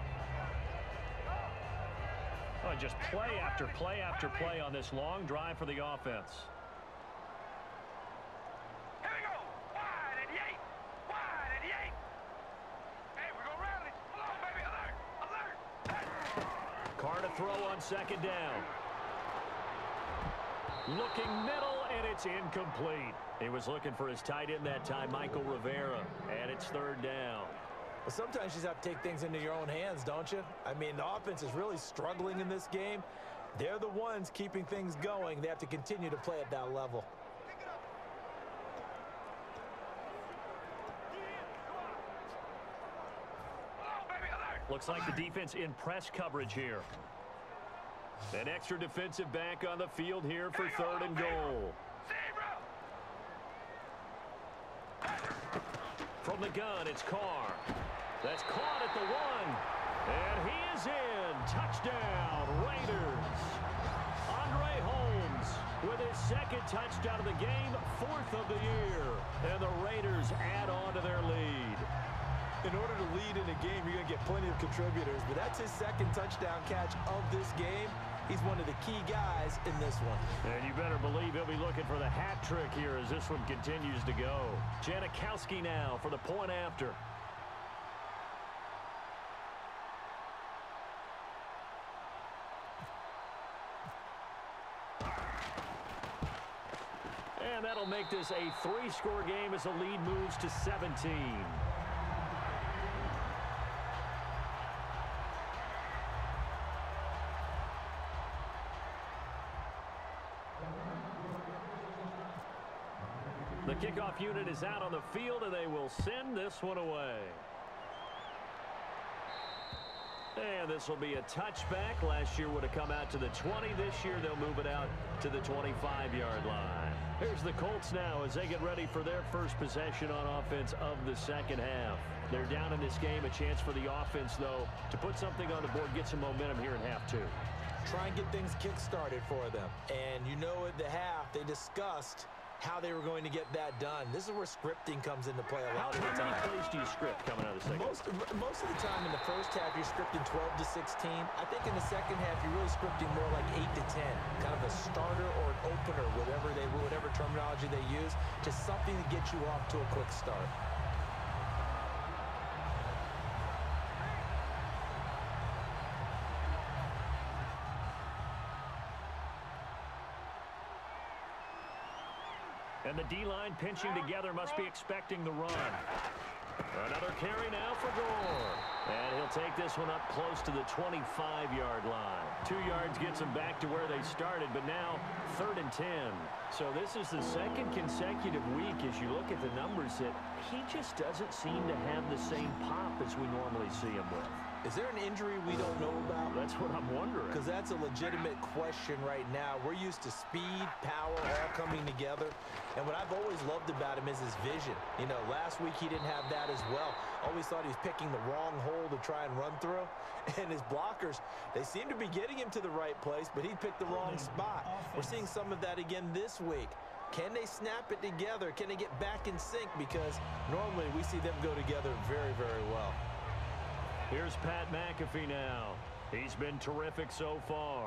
Oh, just play after play after play on this long drive for the offense. Here we go. Wide and eight. Wide and eight. Hey, we're going to rally. Come on, baby. Alert. Alert. Carr to throw on second down. Looking middle, and it's incomplete. He was looking for his tight end that time, Michael Rivera, and it's third down. Well, sometimes you just have to take things into your own hands, don't you? I mean, the offense is really struggling in this game. They're the ones keeping things going. They have to continue to play at that level. Looks like the defense in press coverage here. An extra defensive back on the field here for third and goal. From the gun, it's Carr. That's caught at the one. And he is in. Touchdown, Raiders. Andre Holmes with his second touchdown of the game, fourth of the year. And the Raiders add on to their lead. In order to lead in a game, you're going to get plenty of contributors, but that's his second touchdown catch of this game. He's one of the key guys in this one. And you better believe he'll be looking for the hat trick here as this one continues to go. Janikowski now for the point after. And that'll make this a three-score game as the lead moves to seventeen. The kickoff unit is out on the field, and they will send this one away. And this will be a touchback. Last year would have come out to the twenty. This year they'll move it out to the twenty-five yard line. Here's the Colts now as they get ready for their first possession on offense of the second half. They're down in this game. A chance for the offense, though, to put something on the board, get some momentum here in half two. Try and get things kick-started for them. And you know at the half they discussed how they were going to get that done. This is where scripting comes into play a lot of the time. How many plays do you script coming out of the second? Most, most of the time in the first half, you're scripting twelve to sixteen. I think in the second half, you're really scripting more like eight to ten. Kind of a starter or an opener, whatever they whatever terminology they use, just something to get you off to a quick start. And the D-line pinching together must be expecting the run. Another carry now for Gore. And he'll take this one up close to the twenty-five yard line. Two yards gets them back to where they started, but now third and ten. So this is the second consecutive week as you look at the numbers that he just doesn't seem to have the same pop as we normally see him with. Is there an injury we don't know about? That's what I'm wondering. Because that's a legitimate question right now. We're used to speed, power, all coming together. And what I've always loved about him is his vision. You know, last week he didn't have that as well. Always thought he was picking the wrong hole to try and run through. And his blockers, they seem to be getting him to the right place, but he picked the wrong spot. We're seeing some of that again this week. Can they snap it together? Can they get back in sync? Because normally we see them go together very, very well. Here's Pat McAfee now. He's been terrific so far.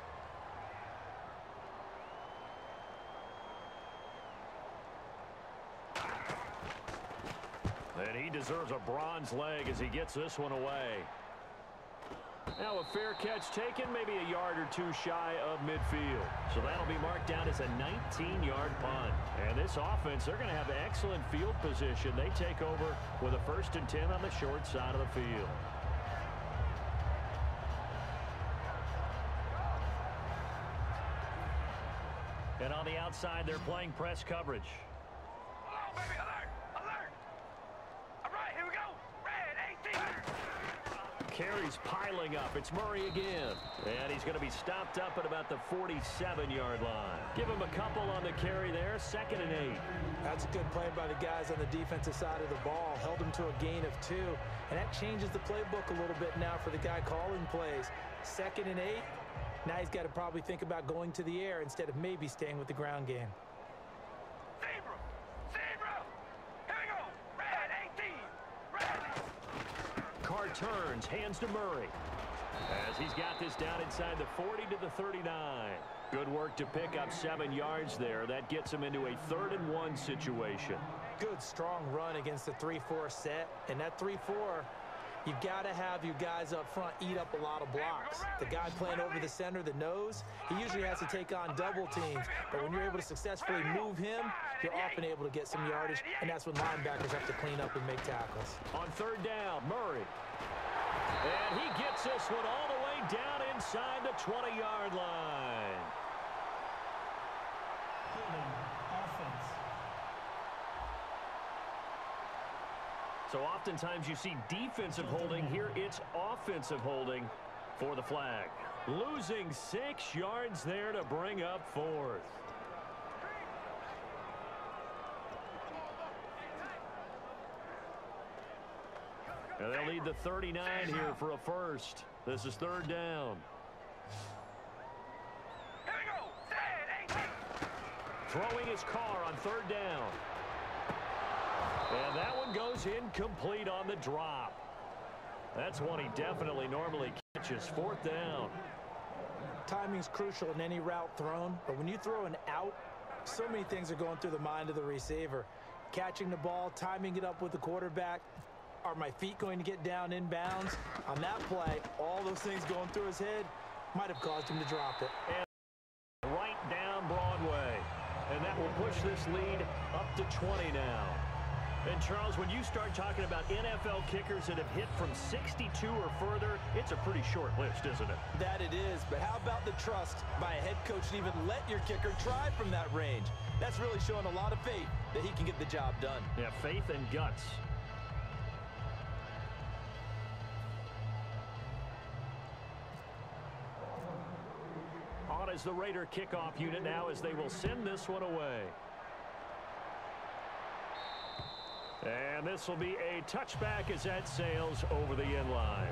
And he deserves a bronze leg as he gets this one away. Now a fair catch taken, maybe a yard or two shy of midfield. So that'll be marked down as a nineteen yard punt. And this offense, they're going to have excellent field position. They take over with a first and ten on the short side of the field. And on the outside, they're playing press coverage. Hold on, baby. Alert! Alert! All right, here we go. Red eighteen. Carries piling up. It's Murray again. And he's going to be stopped up at about the forty-seven yard line. Give him a couple on the carry there. Second and eight. That's a good play by the guys on the defensive side of the ball. Held him to a gain of two. And that changes the playbook a little bit now for the guy calling plays. Second and eight. Now he's got to probably think about going to the air instead of maybe staying with the ground game. Zebra! Zebra! Here we go. Red eighteen. Red. Carr turns, hands to Murray. As he's got this down inside the forty to the thirty-nine. Good work to pick up seven yards there. That gets him into a third and one situation. Good, strong run against the three four set. And that three four, you've got to have your guys up front eat up a lot of blocks. The guy playing over the center, the nose, he usually has to take on double teams. But when you're able to successfully move him, you're often able to get some yardage. And that's when linebackers have to clean up and make tackles. On third down, Murray. And he gets this one all the way down inside the twenty yard line. Holding offense. So oftentimes you see defensive holding. Here it's offensive holding for the flag. Losing six yards there to bring up fourth. And they'll need the thirty-nine here for a first. This is third down. Here we go. Red eighteen. Throwing his car on third down. And that one goes incomplete on the drop. That's one he definitely normally catches. Fourth down. Timing's crucial in any route thrown, but when you throw an out, so many things are going through the mind of the receiver. Catching the ball, timing it up with the quarterback. Are my feet going to get down inbounds? On that play, all those things going through his head might have caused him to drop it. And right down Broadway. And that will push this lead up to twenty now. And Charles, when you start talking about N F L kickers that have hit from sixty-two or further, it's a pretty short list, isn't it? That it is, but how about the trust by a head coach to even let your kicker try from that range? That's really showing a lot of faith that he can get the job done. Yeah, faith and guts. On is the Raider kickoff unit now as they will send this one away. And this will be a touchback as that sails over the end line.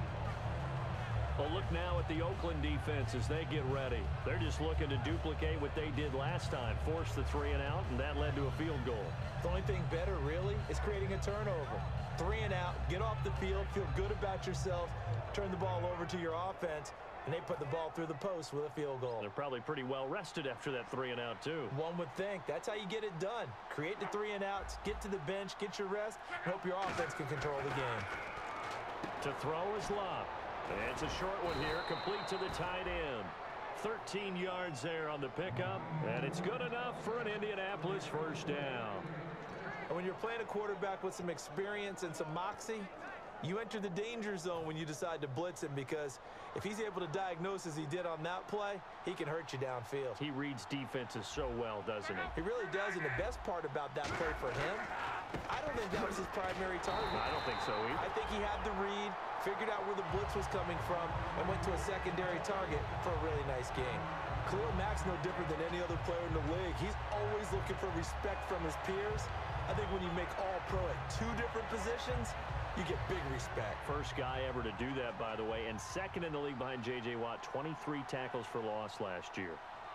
A look now at the Oakland defense as they get ready. They're just looking to duplicate what they did last time. Force the three and out, and that led to a field goal. The only thing better, really, is creating a turnover. Three and out, get off the field, feel good about yourself, turn the ball over to your offense, and they put the ball through the post with a field goal. They're probably pretty well rested after that three and out, too. One would think. That's how you get it done. Create the three and outs, get to the bench, get your rest, and hope your offense can control the game. To throw is Love. It's a short one here, complete to the tight end. thirteen yards there on the pickup, and it's good enough for an Indianapolis first down. And when you're playing a quarterback with some experience and some moxie, you enter the danger zone when you decide to blitz him, because if he's able to diagnose as he did on that play, he can hurt you downfield. He reads defenses so well, doesn't he? He really does, and the best part about that play for him, I don't think that was his primary target. I don't think so either. I think he had the read, figured out where the blitz was coming from, and went to a secondary target for a really nice game. Khalil Mack's no different than any other player in the league. He's always looking for respect from his peers. I think when you make all-pro at two different positions, you get big respect. First guy ever to do that, by the way, and second in the league behind J J. Watt, twenty-three tackles for loss last year.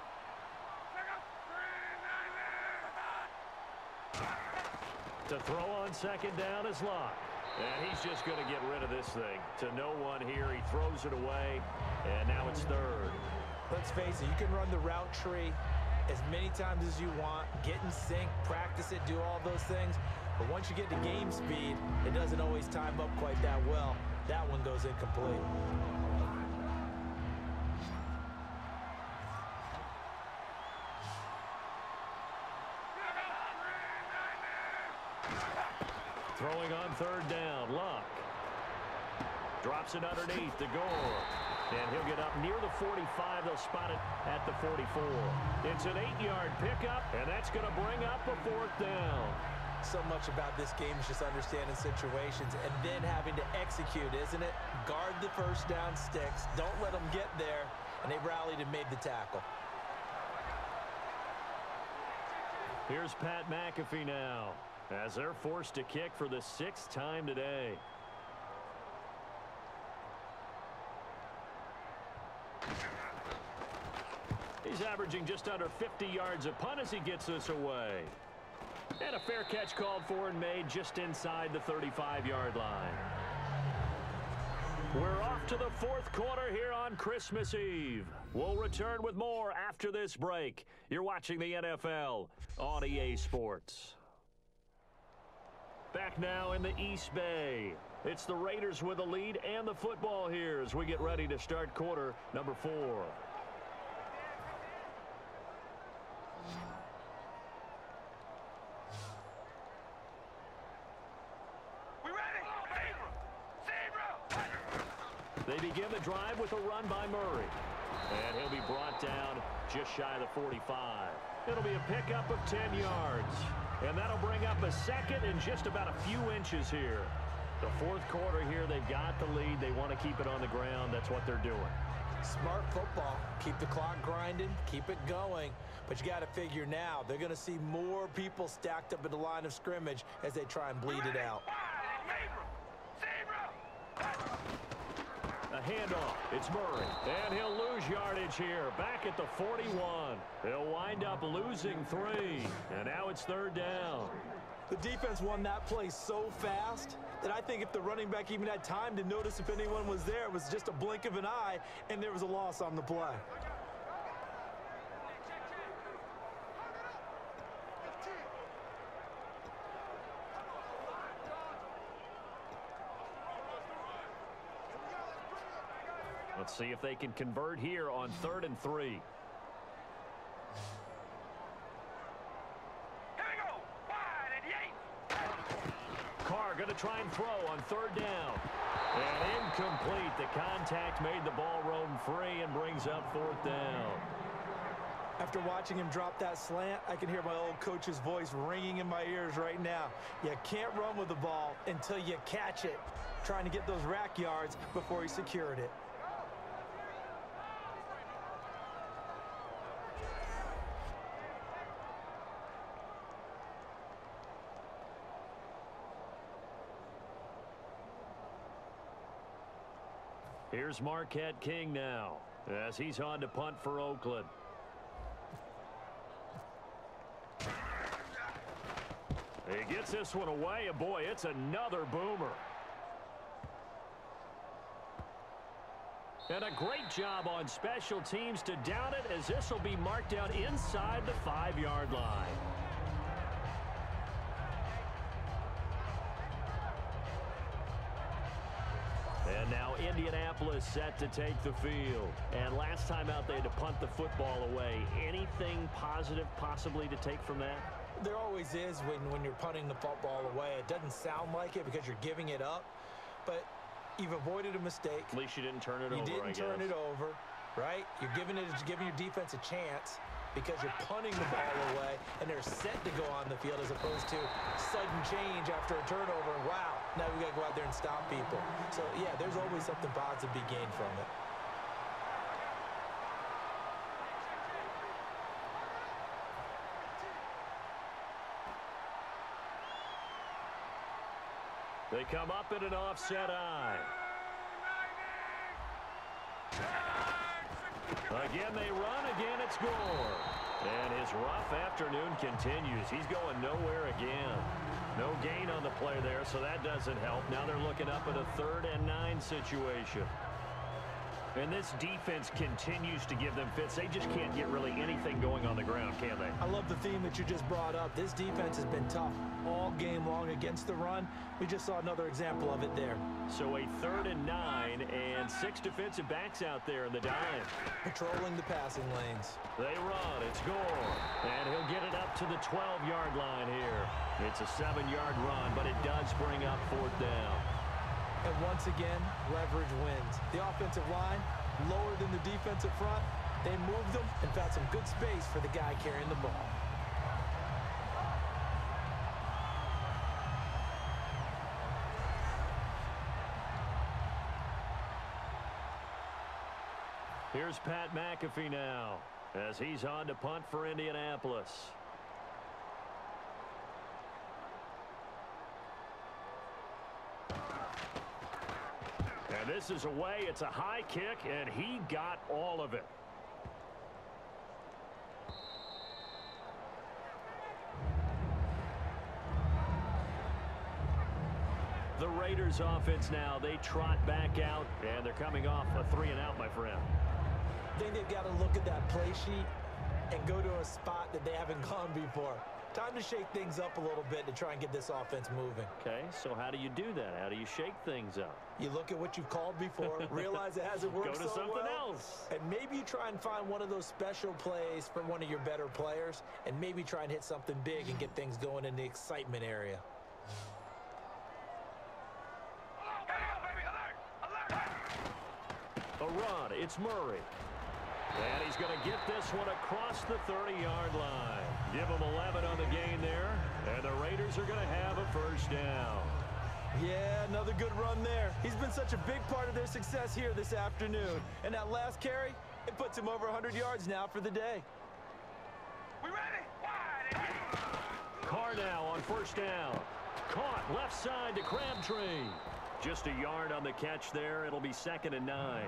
To throw on second down is Locke. And he's just going to get rid of this thing. To no one here, he throws it away, and now it's third. Let's face it, you can run the route tree as many times as you want, get in sync, practice it, do all those things. But once you get to game speed, it doesn't always time up quite that well. That one goes incomplete. Throwing on third down, Luck. Drops it underneath to Gore. And he'll get up near the forty-five. They'll spot it at the forty-four. It's an eight-yard pickup, and that's going to bring up a fourth down. So much about this game is just understanding situations and then having to execute, isn't it? Guard the first down sticks. Don't let them get there. And they rallied and made the tackle. Here's Pat McAfee now, as they're forced to kick for the sixth time today. He's averaging just under fifty yards a punt as he gets this away. And a fair catch called for and made just inside the thirty-five-yard line. We're off to the fourth quarter here on Christmas Eve. We'll return with more after this break. You're watching the N F L on E A Sports. Back now in the East Bay. It's the Raiders with the lead and the football here as we get ready to start quarter number four. They begin the drive with a run by Murray. And he'll be brought down just shy of the forty-five. It'll be a pickup of ten yards. And that'll bring up a second and just about a few inches here. The fourth quarter here, they've got the lead. They want to keep it on the ground. That's what they're doing. Smart football. Keep the clock grinding. Keep it going. But you got to figure now, they're going to see more people stacked up at the line of scrimmage as they try and bleed it out. A handoff. It's Murray. And he'll lose yardage here. Back at the forty-one. He'll wind up losing three. And now it's third down. The defense won that play so fast that I think if the running back even had time to notice if anyone was there, it was just a blink of an eye, and there was a loss on the play. Let's see if they can convert here on third and three. Here we go. Wide and eight. Carr going to try and throw on third down. And incomplete. The contact made the ball roam free and brings up fourth down. After watching him drop that slant, I can hear my old coach's voice ringing in my ears right now. You can't run with the ball until you catch it. Trying to get those rack yards before he secured it. Here's Marquette King now as he's on to punt for Oakland. He gets this one away, and boy, it's another boomer. And a great job on special teams to down it, as this will be marked down inside the five-yard line. And now in Indianapolis set to take the field. And last time out, they had to punt the football away. Anything positive possibly to take from that? There always is when, when you're punting the football away. It doesn't sound like it because you're giving it up, but you've avoided a mistake. At least you didn't turn it you over, You didn't I turn guess. it over, right? You're giving, it, you're giving your defense a chance because you're punting the ball away, and they're set to go on the field as opposed to sudden change after a turnover. And wow, now we got to go out there and stop people. So, yeah, there's always something positive to be gained from it. They come up in an offset eye. Again, they run. Again, it's Gore. And his rough afternoon continues. He's going nowhere again. No gain on the play there, so that doesn't help. Now they're looking up at a third and nine situation. And this defense continues to give them fits. They just can't get really anything going on the ground, can they? I love the theme that you just brought up. This defense has been tough all game long against the run. We just saw another example of it there. So a third and nine and six defensive backs out there in the dime. Patrolling the passing lanes. They run. It's Gore. And he'll get it up to the twelve-yard line here. It's a seven-yard run, but it does bring up fourth down. And once again, leverage wins. The offensive line, lower than the defensive front. They moved them and found some good space for the guy carrying the ball. Here's Pat McAfee now as he's on to punt for Indianapolis. And this is away. It's a high kick, and he got all of it. The Raiders offense now, they trot back out, and they're coming off a three and out, my friend. I think they've got to look at that play sheet and go to a spot that they haven't gone before. Time to shake things up a little bit to try and get this offense moving. Okay, so how do you do that? How do you shake things up? You look at what you've called before, realize it hasn't worked Go to so something well, else. and maybe you try and find one of those special plays from one of your better players, and maybe try and hit something big and get things going in the excitement area. A run. It's Murray. And he's going to get this one across the thirty-yard line. Give him eleven on the gain there. And the Raiders are going to have a first down. Yeah, another good run there. He's been such a big part of their success here this afternoon. And that last carry, it puts him over one hundred yards now for the day. We ready? Wide and Carr now on first down. Caught left side to Crabtree. Just a yard on the catch there. It'll be second and nine.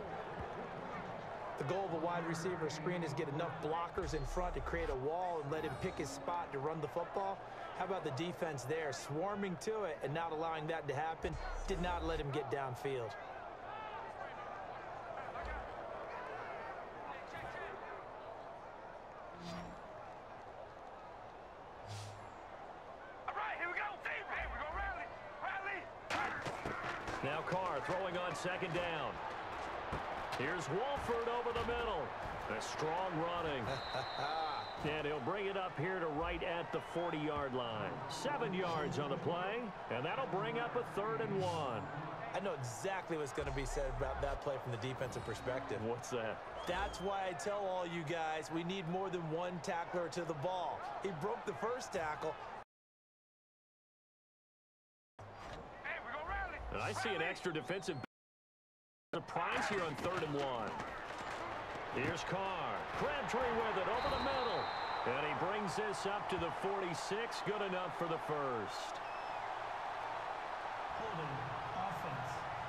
The goal of a wide receiver screen is get enough blockers in front to create a wall and let him pick his spot to run the football. How about the defense there, swarming to it and not allowing that to happen? Did not let him get downfield. all right, here we go. Hey, we're going to rally. Rally. Now Carr throwing on second down. Here's Wolford over the middle. A strong running. And he'll bring it up here to right at the forty-yard line. Seven yards on the play, and that'll bring up a third and one. I know exactly what's going to be said about that play from the defensive perspective. What's that? That's why I tell all you guys we need more than one tackler to the ball. He broke the first tackle. Hey, we're going to rally. And I see an extra defensive surprise here on third and one. Here's Carr. Crabtree with it over the middle. And he brings this up to the forty-six. Good enough for the first. Holding offense.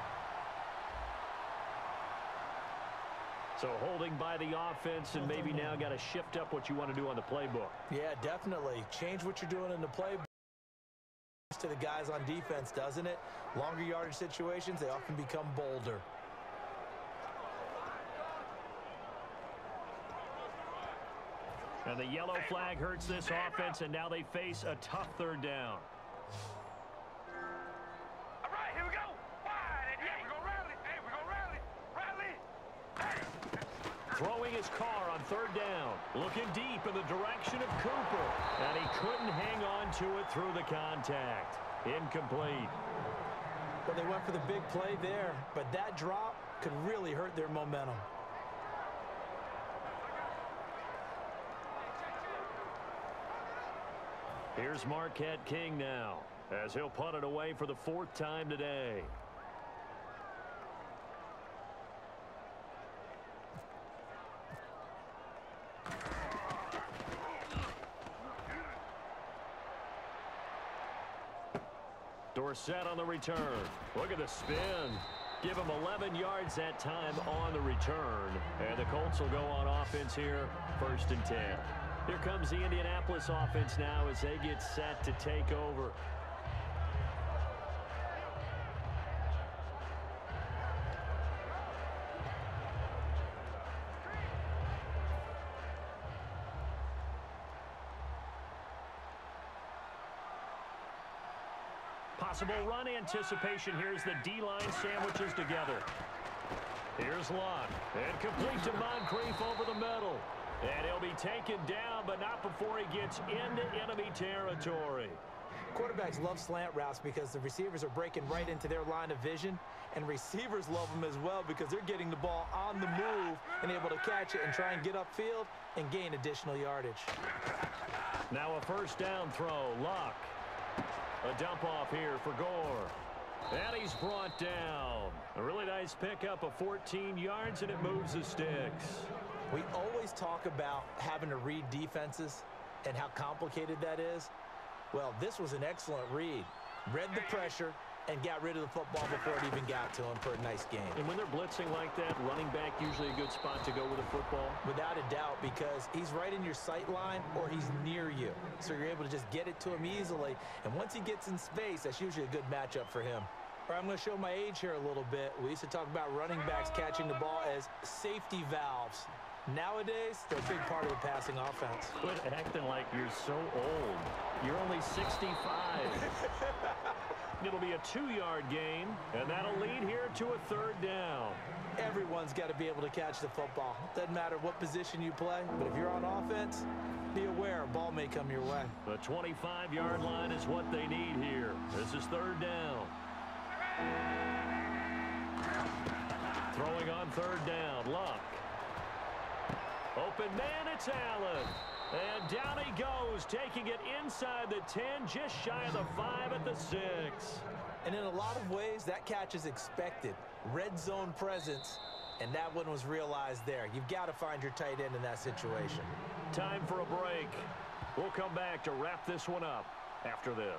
So holding by the offense, and maybe now got to shift up what you want to do on the playbook. Yeah, definitely. Change what you're doing in the play to the guys on defense, doesn't it? Longer yardage situations, they often become bolder. And the yellow flag hurts this offense, and now they face a tough third down. All right, here we go. Wide and yeah, we're going to rally. Hey, we're throwing his car on third down. Looking deep in the direction of Cooper. And he couldn't hang on to it through the contact. Incomplete. Well, they went for the big play there, but that drop could really hurt their momentum. Here's Marquette King now, as he'll punt it away for the fourth time today. Dorsett on the return. Look at the spin. Give him eleven yards that time on the return. And the Colts will go on offense here, first and ten. Here comes the Indianapolis offense now as they get set to take over. Possible run anticipation. Here's the D-line sandwiches together. Here's Locke. And complete to Moncrief over the middle. And he'll be taken down, but not before he gets into enemy territory. Quarterbacks love slant routes because the receivers are breaking right into their line of vision, and receivers love them as well because they're getting the ball on the move and able to catch it and try and get upfield and gain additional yardage. Now a first down throw. Locke. A dump off here for Gore. And he's brought down. A really nice pickup of fourteen yards, and it moves the sticks. We always talk about having to read defenses and how complicated that is. Well, this was an excellent read. Read the pressure and got rid of the football before it even got to him for a nice gain. And when they're blitzing like that, running back usually a good spot to go with a football? Without a doubt, because he's right in your sight line or he's near you. So you're able to just get it to him easily. And once he gets in space, that's usually a good matchup for him. All right, I'm going to show my age here a little bit. We used to talk about running backs catching the ball as safety valves. Nowadays, they're a big part of the passing offense. Quit acting like you're so old. You're only sixty-five. It'll be a two-yard gain, and that'll lead here to a third down. Everyone's got to be able to catch the football. Doesn't matter what position you play, but if you're on offense, be aware a ball may come your way. The twenty-five-yard line is what they need here. This is third down. Throwing on third down, Luck. Open man, it's Allen. And down he goes, taking it inside the ten, just shy of the five at the six. And in a lot of ways, that catch is expected. Red zone presence, and that one was realized there. You've got to find your tight end in that situation. Time for a break. We'll come back to wrap this one up after this.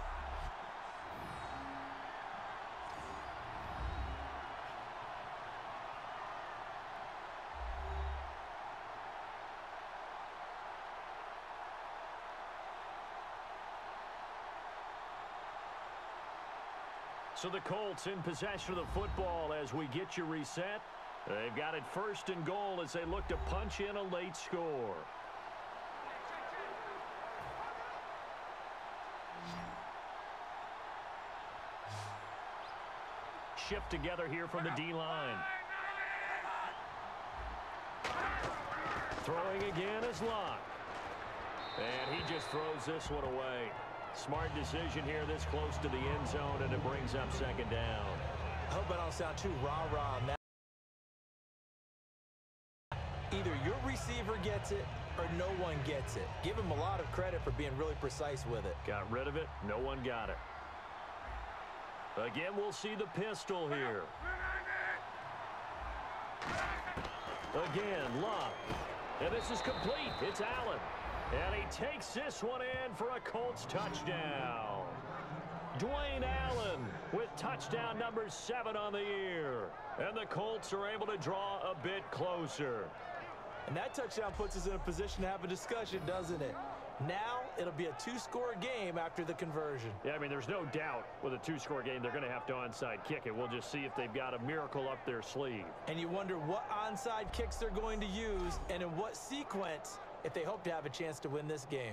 So the Colts in possession of the football as we get you reset. They've got it first and goal as they look to punch in a late score. Shift together here from the D-line. Throwing again is Locke. And he just throws this one away. Smart decision here this close to the end zone, and it brings up second down. I hope I don't sound too rah-rah on that. Either your receiver gets it or no one gets it. Give him a lot of credit for being really precise with it. Got rid of it. No one got it. Again, we'll see the pistol here. Again, Luck. And this is complete. It's Allen. And he takes this one in for a Colts touchdown. Dwayne Allen with touchdown number seven on the year. And the Colts are able to draw a bit closer. And that touchdown puts us in a position to have a discussion, doesn't it? Now it'll be a two-score game after the conversion. Yeah, I mean, there's no doubt with a two-score game they're going to have to onside kick it. We'll just see if they've got a miracle up their sleeve. And you wonder what onside kicks they're going to use and in what sequence if they hope to have a chance to win this game.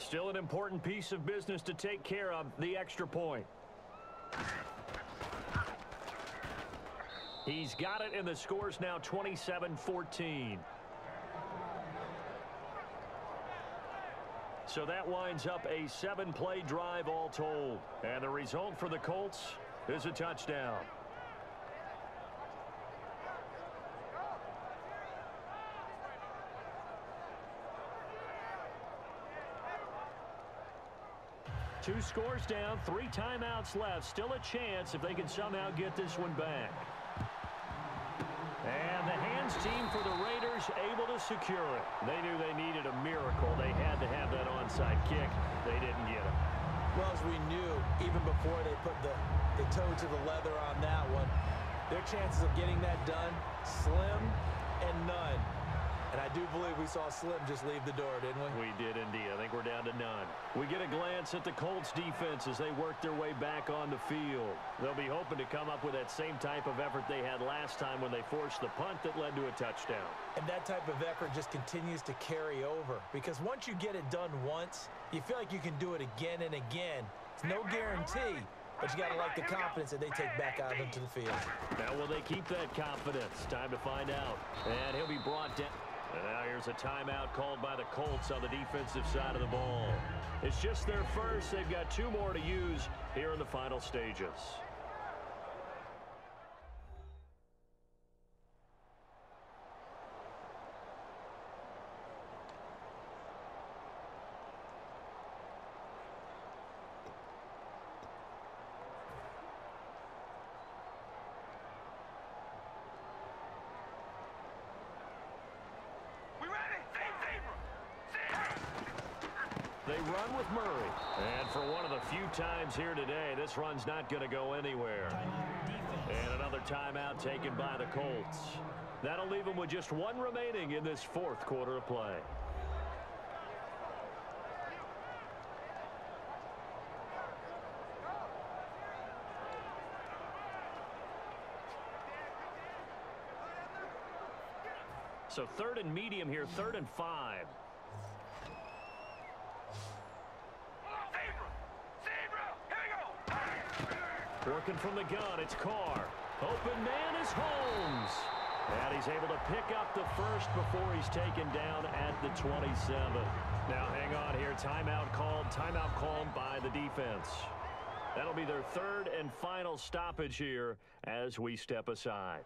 Still an important piece of business to take care of, the extra point. He's got it, and the score's now twenty-seven fourteen. So that winds up a seven-play drive all told. And the result for the Colts is a touchdown. Two scores down, three timeouts left. Still a chance if they can somehow get this one back. And the hands team for the Raiders able to secure it. They knew they needed a miracle. They had to have that onside kick. They didn't get it. Well, as we knew, even before they put the, the toe to the leather on that one, their chances of getting that done, slim and none. And I do believe we saw Slim just leave the door, didn't we? We did indeed. I think we're down to none. We get a glance at the Colts defense as they work their way back on the field. They'll be hoping to come up with that same type of effort they had last time when they forced the punt that led to a touchdown. And that type of effort just continues to carry over, because once you get it done once, you feel like you can do it again and again. It's no guarantee, but you got to like the confidence that they take back out into the field. Now, will they keep that confidence? Time to find out. And he'll be brought down. And now here's a timeout called by the Colts on the defensive side of the ball. It's just their first. They've got two more to use here in the final stages. They run with Murray. And for one of the few times here today, this run's not going to go anywhere. And another timeout taken by the Colts. That'll leave them with just one remaining in this fourth quarter of play. So third and medium here, third and five. Working from the gun, it's Carr. Open man is Holmes. And he's able to pick up the first before he's taken down at the twenty-seven. Now hang on here, timeout called, timeout called by the defense. That'll be their third and final stoppage here as we step aside.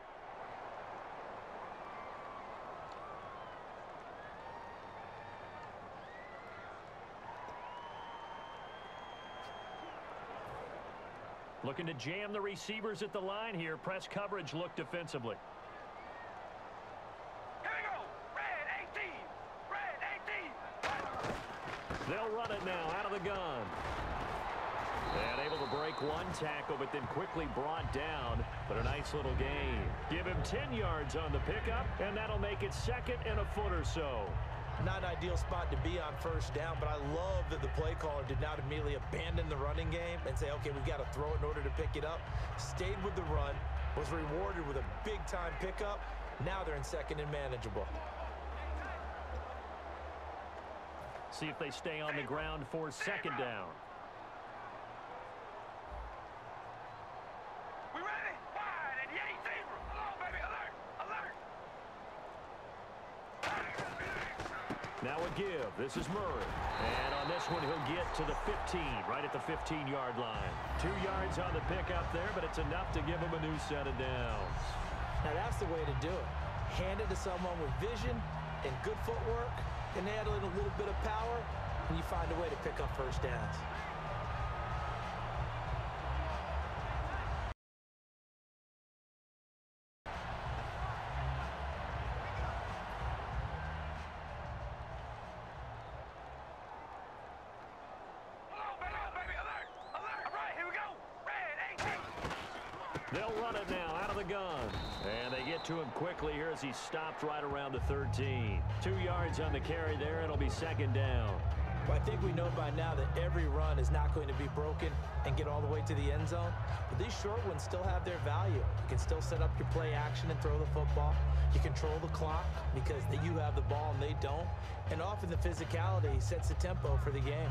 Looking to jam the receivers at the line here. Press coverage look defensively. Here we go. Red eighteen. Red eighteen. They'll run it now out of the gun. And able to break one tackle, but then quickly brought down. But a nice little gain. Give him ten yards on the pickup, and that'll make it second and a foot or so. Not an ideal spot to be on first down, but I love that the play caller did not immediately abandon the running game and say, okay, we've got to throw it in order to pick it up. Stayed with the run, was rewarded with a big-time pickup. Now they're in second and manageable. See if they stay on the ground for second down. We ready? Wide and yay, zebra. Come on, baby. Alert. Alert. Now a give. This is Murray. And on this one, he'll get to the fifteen, right at the fifteen-yard line. Two yards on the pickup there, but it's enough to give him a new set of downs. Now that's the way to do it. Hand it to someone with vision and good footwork, and add in a little bit of power, and you find a way to pick up first downs. They'll run it now out of the gun. And they get to him quickly here as he stopped right around the thirteen. Two yards on the carry there. It'll be second down. Well, I think we know by now that every run is not going to be broken and get all the way to the end zone. But these short ones still have their value. You can still set up your play action and throw the football. You control the clock because you have the ball and they don't. And often the physicality sets the tempo for the game.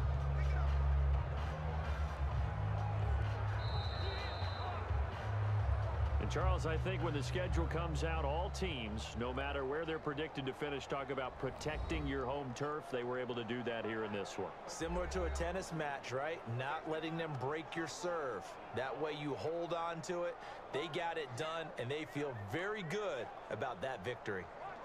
And Charles, I think when the schedule comes out, all teams, no matter where they're predicted to finish, talk about protecting your home turf. They were able to do that here in this one. Similar to a tennis match, right? Not letting them break your serve. That way you hold on to it. They got it done, and they feel very good about that victory.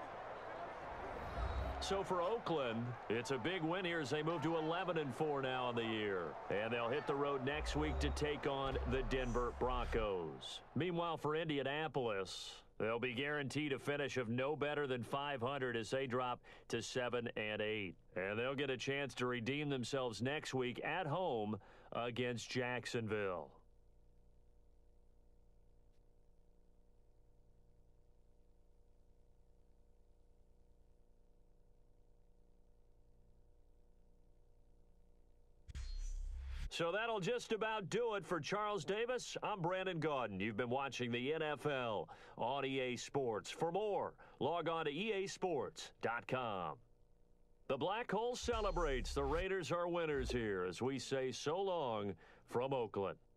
So for Oakland, it's a big win here as they move to eleven and four now on the year. And they'll hit the road next week to take on the Denver Broncos. Meanwhile, for Indianapolis, they'll be guaranteed a finish of no better than five hundred as they drop to seven and eight. And they'll get a chance to redeem themselves next week at home against Jacksonville. So that'll just about do it for Charles Davis. I'm Brandon Gaudin. You've been watching the N F L on E A Sports. For more, log on to E A sports dot com. The Black Hole celebrates. The Raiders are winners here as we say so long from Oakland.